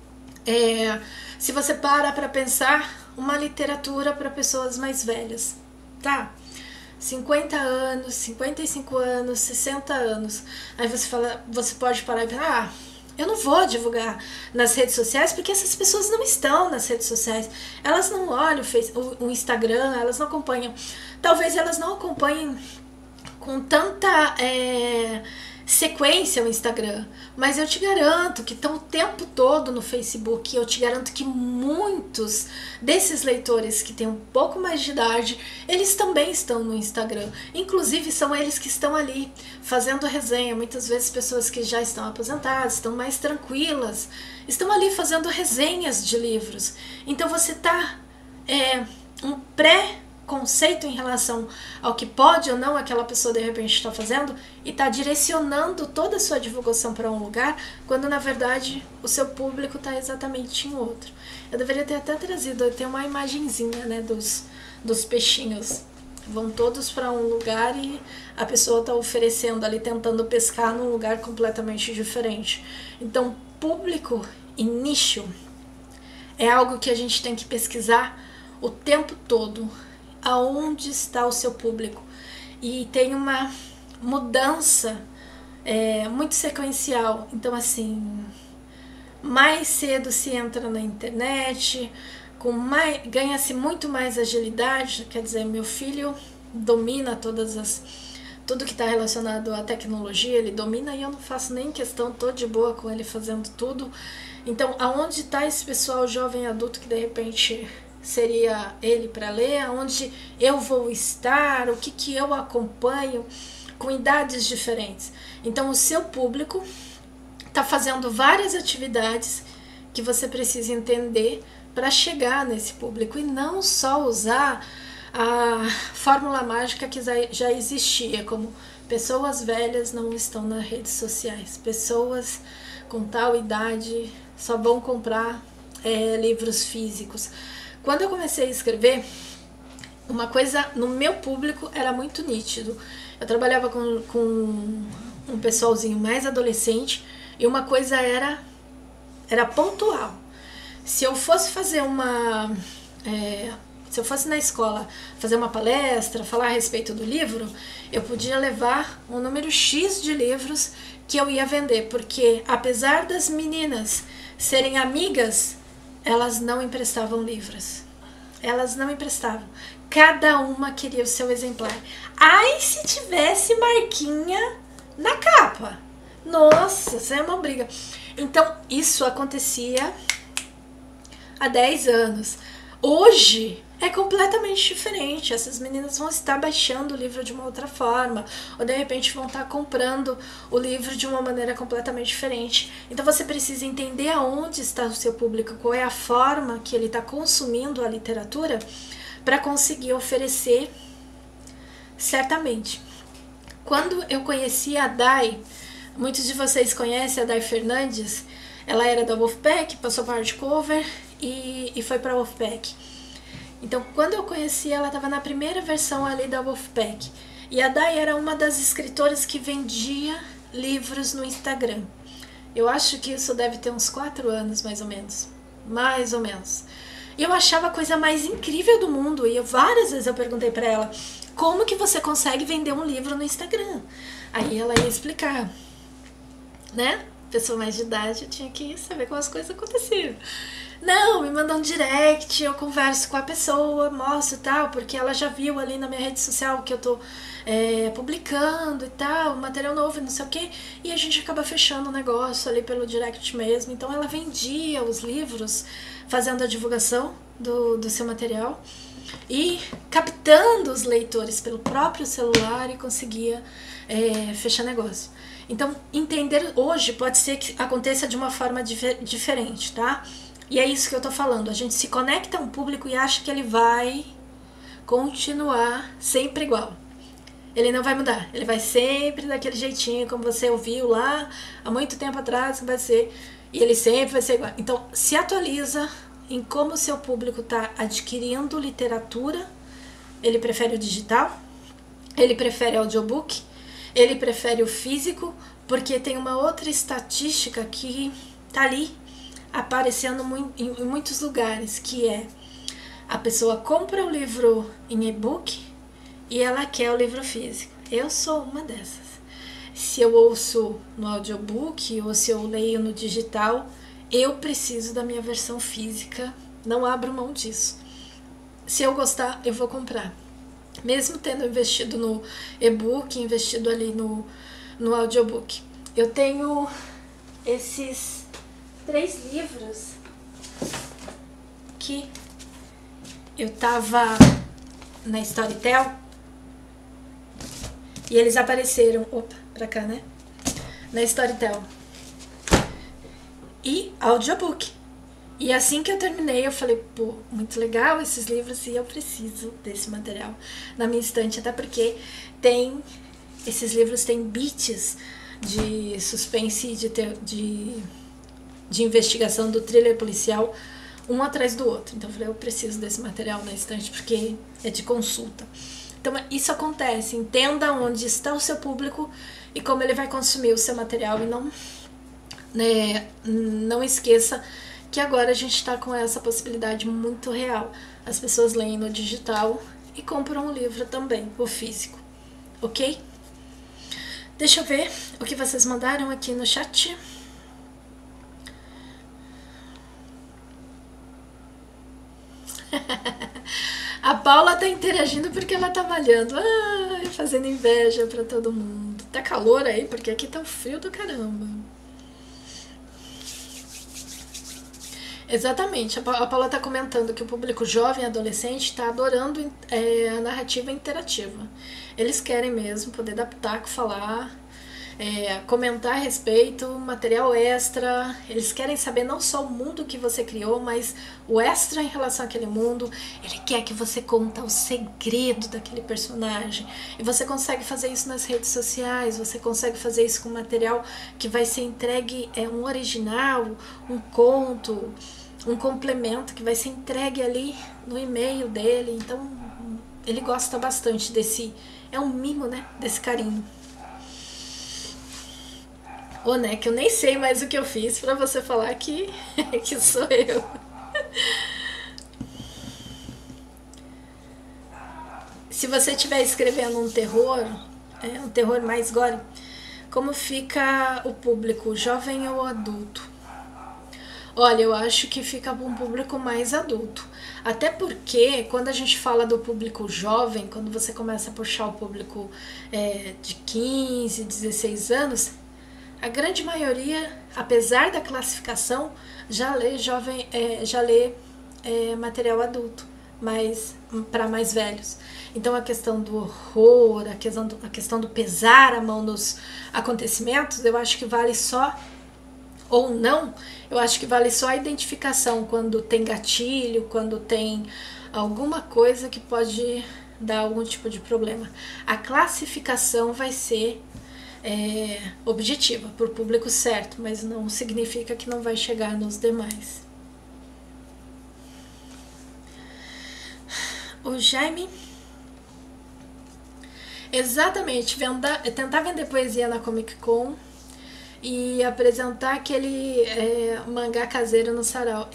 é, se você para para pensar uma literatura para pessoas mais velhas, tá? cinquenta anos, cinquenta e cinco anos, sessenta anos. Aí você fala, você pode parar e pensar, ah, eu não vou divulgar nas redes sociais porque essas pessoas não estão nas redes sociais. Elas não olham o, face, o, o Instagram, elas não acompanham. Talvez elas não acompanhem com tanta é, sequência o Instagram, mas eu te garanto que estão o tempo todo no Facebook. Eu te garanto que muitos desses leitores que têm um pouco mais de idade, eles também estão no Instagram. Inclusive são eles que estão ali fazendo resenha. Muitas vezes pessoas que já estão aposentadas, estão mais tranquilas, estão ali fazendo resenhas de livros. Então você está é, um pré conceito em relação ao que pode ou não aquela pessoa de repente está fazendo, e está direcionando toda a sua divulgação para um lugar, quando na verdade o seu público está exatamente em outro. Eu deveria ter até trazido, eu tenho uma imagenzinha, né, dos, dos peixinhos, vão todos para um lugar e a pessoa está oferecendo ali, tentando pescar num lugar completamente diferente. Então público e nicho é algo que a gente tem que pesquisar o tempo todo. Aonde está o seu público? e tem uma mudança é, muito sequencial. Então, assim, mais cedo se entra na internet, com mais, ganha-se muito mais agilidade. Quer dizer, meu filho domina todas as tudo que está relacionado à tecnologia, ele domina, e eu não faço nem questão, tô de boa com ele fazendo tudo. Então, aonde está esse pessoal jovem adulto que de repente seria ele para ler? Aonde eu vou estar? O que que eu acompanho? Com idades diferentes. Então, o seu público está fazendo várias atividades que você precisa entender para chegar nesse público, e não só usar a fórmula mágica que já existia, como pessoas velhas não estão nas redes sociais, pessoas com tal idade só vão comprar é, livros físicos. Quando eu comecei a escrever, uma coisa no meu público era muito nítido. Eu trabalhava com, com um pessoalzinho mais adolescente, e uma coisa era, era pontual. Se eu fosse fazer uma... É, se eu fosse na escola fazer uma palestra, falar a respeito do livro, eu podia levar um número X de livros que eu ia vender, porque apesar das meninas serem amigas, elas não emprestavam livros. Elas não emprestavam. Cada uma queria o seu exemplar. Ai, se tivesse marquinha na capa. Nossa, isso é uma briga. Então, isso acontecia há dez anos. Hoje é completamente diferente. Essas meninas vão estar baixando o livro de uma outra forma, ou de repente vão estar comprando o livro de uma maneira completamente diferente. Então você precisa entender aonde está o seu público, qual é a forma que ele está consumindo a literatura, para conseguir oferecer certamente. Quando eu conheci a Dai, muitos de vocês conhecem a Dai Fernandes, ela era da Wolfpack, passou para hardcover e, e foi para a Wolfpack. Então, quando eu conheci, ela estava na primeira versão ali da Wolfpack. E a Dai era uma das escritoras que vendia livros no Instagram. Eu acho que isso deve ter uns quatro anos, mais ou menos. Mais ou menos. E eu achava a coisa mais incrível do mundo. E eu, várias vezes eu perguntei para ela, como que você consegue vender um livro no Instagram? Aí ela ia explicar, né? Pessoa mais de idade, eu tinha que saber como as coisas aconteciam. Não, me manda um direct, eu converso com a pessoa, mostro e tal, porque ela já viu ali na minha rede social que eu tô é, publicando e tal, material novo e não sei o que, e a gente acaba fechando o negócio ali pelo direct mesmo. Então ela vendia os livros, fazendo a divulgação do, do seu material e captando os leitores pelo próprio celular, e conseguia é, fechar negócio. Então, entender hoje pode ser que aconteça de uma forma dif- diferente, tá? E é isso que eu tô falando. A gente se conecta a um público e acha que ele vai continuar sempre igual. Ele não vai mudar. Ele vai sempre daquele jeitinho, como você ouviu lá há muito tempo atrás, que vai ser. E ele sempre vai ser igual. Então, se atualiza em como o seu público está adquirindo literatura. Ele prefere o digital, ele prefere audiobook, ele prefere o físico, porque tem uma outra estatística que tá ali aparecendo em muitos lugares, que é a pessoa compra o livro em e-book e ela quer o livro físico. Eu sou uma dessas. Se eu ouço no audiobook ou se eu leio no digital, eu preciso da minha versão física, não abro mão disso. Se eu gostar, eu vou comprar. Mesmo tendo investido no e-book, investido ali no, no audiobook. Eu tenho esses três livros que eu tava na Storytel e eles apareceram, opa, pra cá, né? Na Storytel. E audiobook. E assim que eu terminei, eu falei, pô, muito legal esses livros e eu preciso desse material na minha estante, até porque tem, esses livros têm beats de suspense e de, de, de investigação, do thriller policial, um atrás do outro. Então eu falei, eu preciso desse material na estante porque é de consulta. Então isso acontece, entenda onde está o seu público e como ele vai consumir o seu material, e não, né, não esqueça que agora a gente está com essa possibilidade muito real. As pessoas leem no digital e compram o livro também, o físico, ok? Deixa eu ver o que vocês mandaram aqui no chat. A Paula tá interagindo porque ela tá malhando. Ai, fazendo inveja pra todo mundo. Tá calor aí? Porque aqui tá um frio do caramba. Exatamente. A Paula tá comentando que o público jovem e adolescente está adorando é, a narrativa interativa. Eles querem mesmo poder dar pitaco, falar, é, comentar a respeito, material extra. Eles querem saber não só o mundo que você criou, mas o extra em relação àquele mundo. Ele quer que você conte o segredo daquele personagem. E você consegue fazer isso nas redes sociais, você consegue fazer isso com material que vai ser entregue, é um original, um conto, um complemento que vai ser entregue ali no e-mail dele. Então ele gosta bastante desse, é um mimo, né, desse carinho. Ô, né, que eu nem sei mais o que eu fiz pra você falar que, que sou eu. Se você estiver escrevendo um terror, é, um terror mais gore, como fica o público, jovem ou adulto? Olha, eu acho que fica um público mais adulto. Até porque, quando a gente fala do público jovem, quando você começa a puxar o público é, de quinze, dezesseis anos, a grande maioria, apesar da classificação, já lê, jovem, é, já lê é, material adulto, mas para mais velhos. Então a questão do horror, a questão do, a questão do pesar a mão nos acontecimentos, eu acho que vale só, ou não, eu acho que vale só a identificação quando tem gatilho, quando tem alguma coisa que pode dar algum tipo de problema. A classificação vai ser é, objetiva, para o público certo, mas não significa que não vai chegar nos demais. O Jaime... Exatamente, venda, tentar vender poesia na Comic Con e apresentar aquele é, mangá caseiro no sarau.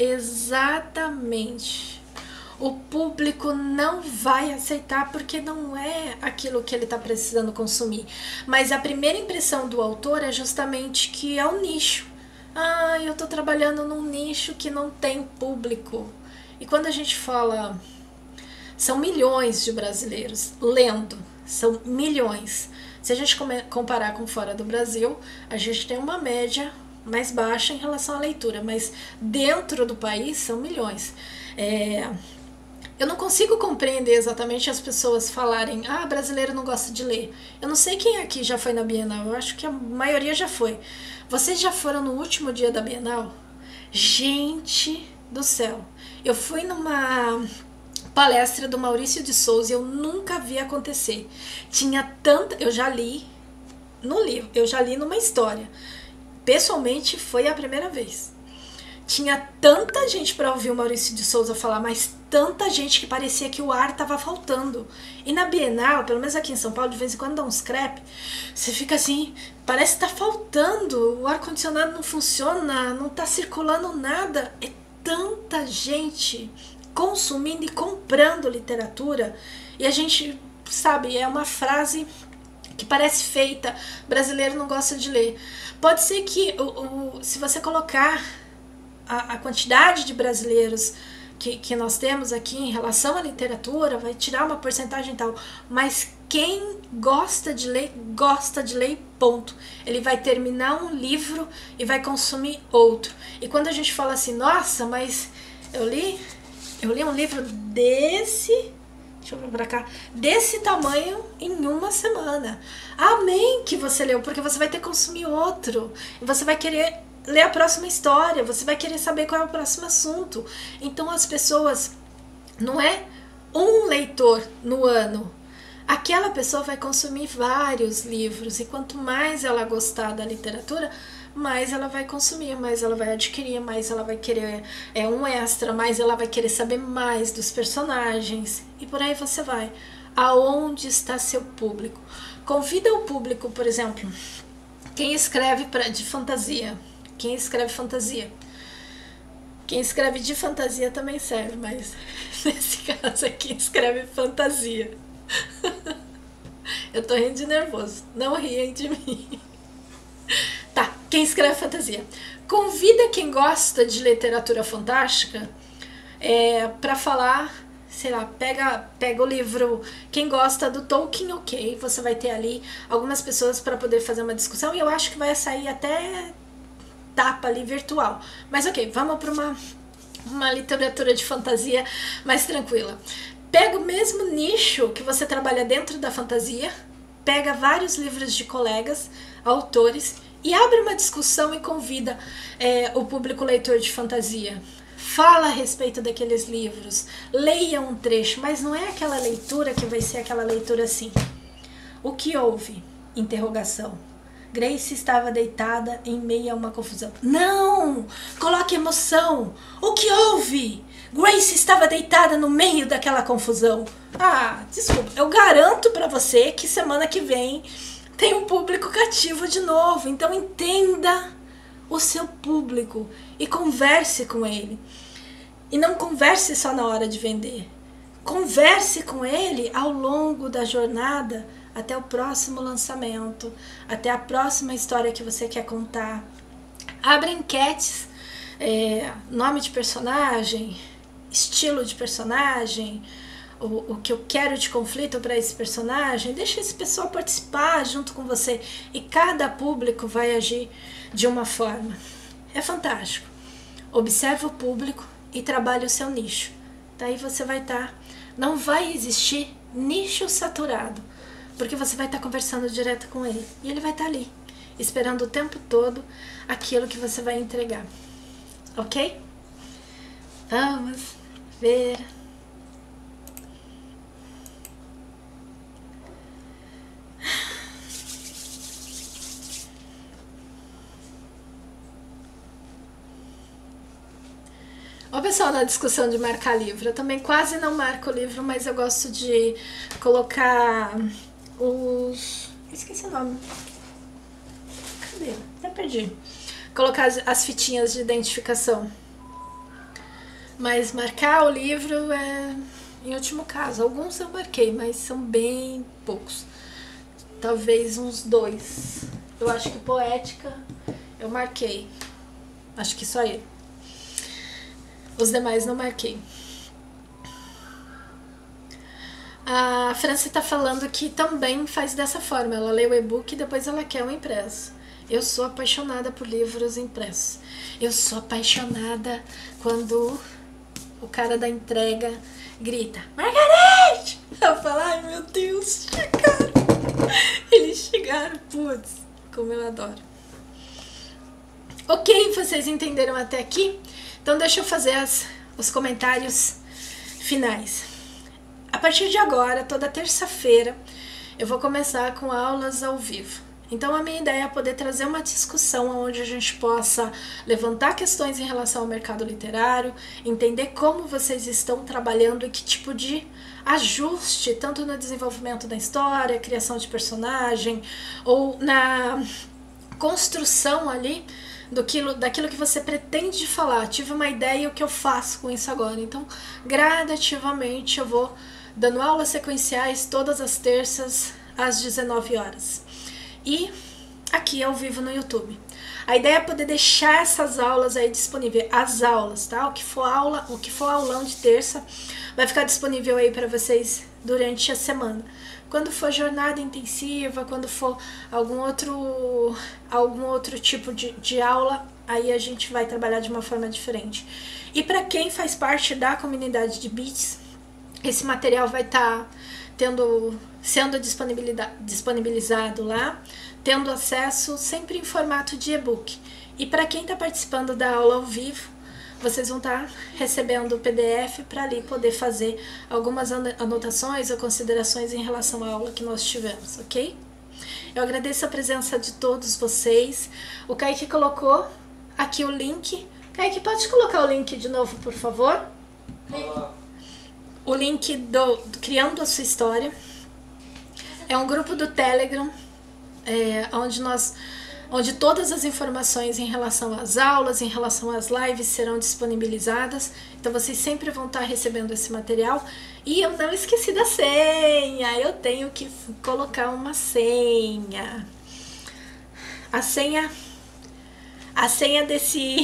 Exatamente. O público não vai aceitar porque não é aquilo que ele está precisando consumir. Mas a primeira impressão do autor é justamente que é um nicho. Ah, eu estou trabalhando num nicho que não tem público. E quando a gente fala... São milhões de brasileiros lendo. São milhões. Se a gente comparar com fora do Brasil, a gente tem uma média mais baixa em relação à leitura, mas dentro do país são milhões. É, eu não consigo compreender exatamente as pessoas falarem, ah, brasileiro não gosta de ler. Eu não sei quem aqui já foi na Bienal, eu acho que a maioria já foi. Vocês já foram no último dia da Bienal? Gente do céu, eu fui numa... palestra do Maurício de Souza, eu nunca vi acontecer. Tinha tanta... Eu já li no livro, eu já li numa história. Pessoalmente, foi a primeira vez. Tinha tanta gente para ouvir o Maurício de Souza falar, mas tanta gente que parecia que o ar estava faltando. E na Bienal, pelo menos aqui em São Paulo, de vez em quando dá uns crepe, você fica assim, parece que tá faltando, o ar-condicionado não funciona, não tá circulando nada. É tanta gente consumindo e comprando literatura, e a gente, sabe, é uma frase que parece feita, brasileiro não gosta de ler. Pode ser que, o, o, se você colocar a, a quantidade de brasileiros que, que nós temos aqui em relação à literatura, vai tirar uma porcentagem e tal, mas quem gosta de ler, gosta de ler, ponto. Ele vai terminar um livro e vai consumir outro. E quando a gente fala assim, nossa, mas eu li... Eu li um livro desse, deixa eu ver pra cá, desse tamanho em uma semana. Amém que você leu, porque você vai ter que consumir outro. E você vai querer ler a próxima história, você vai querer saber qual é o próximo assunto. Então as pessoas, não é um leitor no ano. Aquela pessoa vai consumir vários livros. E quanto mais ela gostar da literatura, mais ela vai consumir, mais ela vai adquirir, mais ela vai querer é, um extra, mais ela vai querer saber mais dos personagens, e por aí você vai. Aonde está seu público? Convida o público, por exemplo, quem escreve pra, de fantasia, quem escreve fantasia, quem escreve de fantasia também serve, mas nesse caso aqui escreve fantasia. Eu tô rindo de nervoso. Não riem de mim. Tá, quem escreve fantasia? Convida quem gosta de literatura fantástica é, pra falar, sei lá, pega, pega o livro. Quem gosta do Tolkien, ok. Você vai ter ali algumas pessoas para poder fazer uma discussão. E eu acho que vai sair até tapa ali virtual. Mas ok, vamos para uma, uma literatura de fantasia mais tranquila. Pega o mesmo nicho que você trabalha dentro da fantasia, pega vários livros de colegas, autores, e abre uma discussão e convida é, o público leitor de fantasia. Fala a respeito daqueles livros, leia um trecho, mas não é aquela leitura que vai ser aquela leitura assim. O que houve? Interrogação. Grace estava deitada em meio a uma confusão. Não! Coloque emoção! O que houve? Grace estava deitada no meio daquela confusão. Ah, desculpa. Eu garanto pra você que semana que vem tem um público cativo de novo. Então entenda o seu público e converse com ele. E não converse só na hora de vender. Converse com ele ao longo da jornada até o próximo lançamento, até a próxima história que você quer contar. Abra enquetes, é, nome de personagem, estilo de personagem, o, o que eu quero de conflito para esse personagem. Deixa esse pessoal participar junto com você e cada público vai agir de uma forma. É fantástico. Observe o público e trabalhe o seu nicho. Daí você vai estar... Tá, não vai existir nicho saturado, porque você vai estar tá conversando direto com ele. E ele vai estar tá ali, esperando o tempo todo aquilo que você vai entregar. Ok? Vamos ver. Ó, pessoal, na discussão de marcar livro, eu também quase não marco livro, mas eu gosto de colocar os... esqueci o nome. Cadê? Até perdi. Colocar as, as fitinhas de identificação. Mas marcar o livro é em último caso. Alguns eu marquei, mas são bem poucos. Talvez uns dois. Eu acho que Poética eu marquei. Acho que só ele. Os demais não marquei. A Franci tá falando que também faz dessa forma. Ela lê o e-book e depois ela quer o impresso. Eu sou apaixonada por livros impressos. Eu sou apaixonada quando o cara da entrega grita: Margarete! Eu falo: ai meu Deus, chegaram. Eles chegaram, putz, como eu adoro. Ok, vocês entenderam até aqui? Então deixa eu fazer as, os comentários finais. A partir de agora, toda terça-feira, eu vou começar com aulas ao vivo. Então a minha ideia é poder trazer uma discussão onde a gente possa levantar questões em relação ao mercado literário, entender como vocês estão trabalhando e que tipo de ajuste, tanto no desenvolvimento da história, criação de personagem, ou na construção ali do quilo, daquilo que você pretende falar. Tive uma ideia e o que eu faço com isso agora. Então, gradativamente eu vou dando aulas sequenciais todas as terças às dezenove horas. E aqui ao vivo no YouTube. A ideia é poder deixar essas aulas aí disponíveis, as aulas, tá? O que for aula, o que for aulão de terça vai ficar disponível aí para vocês durante a semana. Quando for jornada intensiva, quando for algum outro, algum outro tipo de, de aula, aí a gente vai trabalhar de uma forma diferente. E para quem faz parte da comunidade de Bits, esse material vai estar tá tendo, sendo disponibilizado lá, tendo acesso sempre em formato de e-book. E para quem está participando da aula ao vivo, vocês vão estar recebendo o P D F para ali poder fazer algumas anotações ou considerações em relação à aula que nós tivemos, ok? Eu agradeço a presença de todos vocês. O Kaique colocou aqui o link. Kaique, pode colocar o link de novo, por favor? Olá. O link do, do Criando a Sua História. É um grupo do Telegram, é, onde nós onde todas as informações em relação às aulas, em relação às lives serão disponibilizadas. Então vocês sempre vão estar recebendo esse material. E eu não esqueci da senha, eu tenho que colocar uma senha. A senha, a senha desse...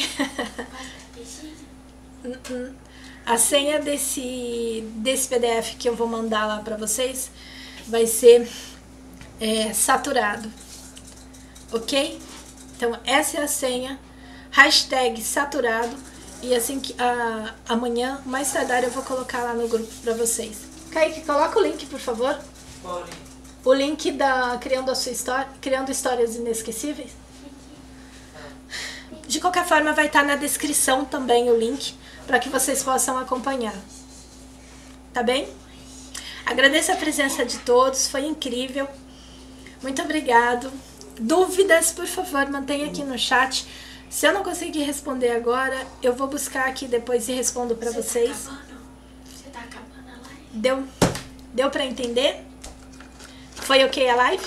a senha desse, desse P D F que eu vou mandar lá para vocês vai ser é, saturado. Ok? Então essa é a senha, hashtag saturado, e assim que a, amanhã, mais tardar, eu vou colocar lá no grupo para vocês. Kaique, coloca o link, por favor.
Pode.
O link da Criando a Sua História, Criando Histórias Inesquecíveis. De qualquer forma, vai estar na descrição também o link, para que vocês possam acompanhar. Tá bem? Agradeço a presença de todos, foi incrível. Muito obrigado. Dúvidas, por favor, mantenha aqui no chat. Se eu não conseguir responder agora, eu vou buscar aqui depois e respondo para vocês.
Tá acabando? Você tá acabando a live?
Deu, deu para entender? Foi ok a live?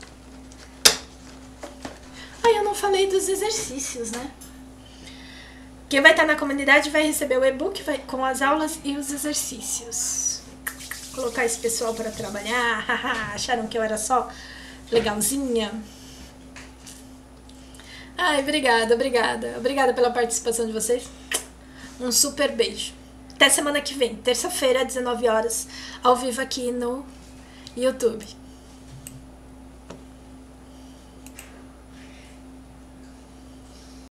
Ah, eu não falei dos exercícios, né? Quem vai estar na comunidade vai receber o e-book com as aulas e os exercícios. Vou colocar esse pessoal para trabalhar. Acharam que eu era só legalzinha? Ai, obrigada, obrigada. Obrigada pela participação de vocês. Um super beijo. Até semana que vem, terça-feira, às dezenove horas, ao vivo aqui no YouTube.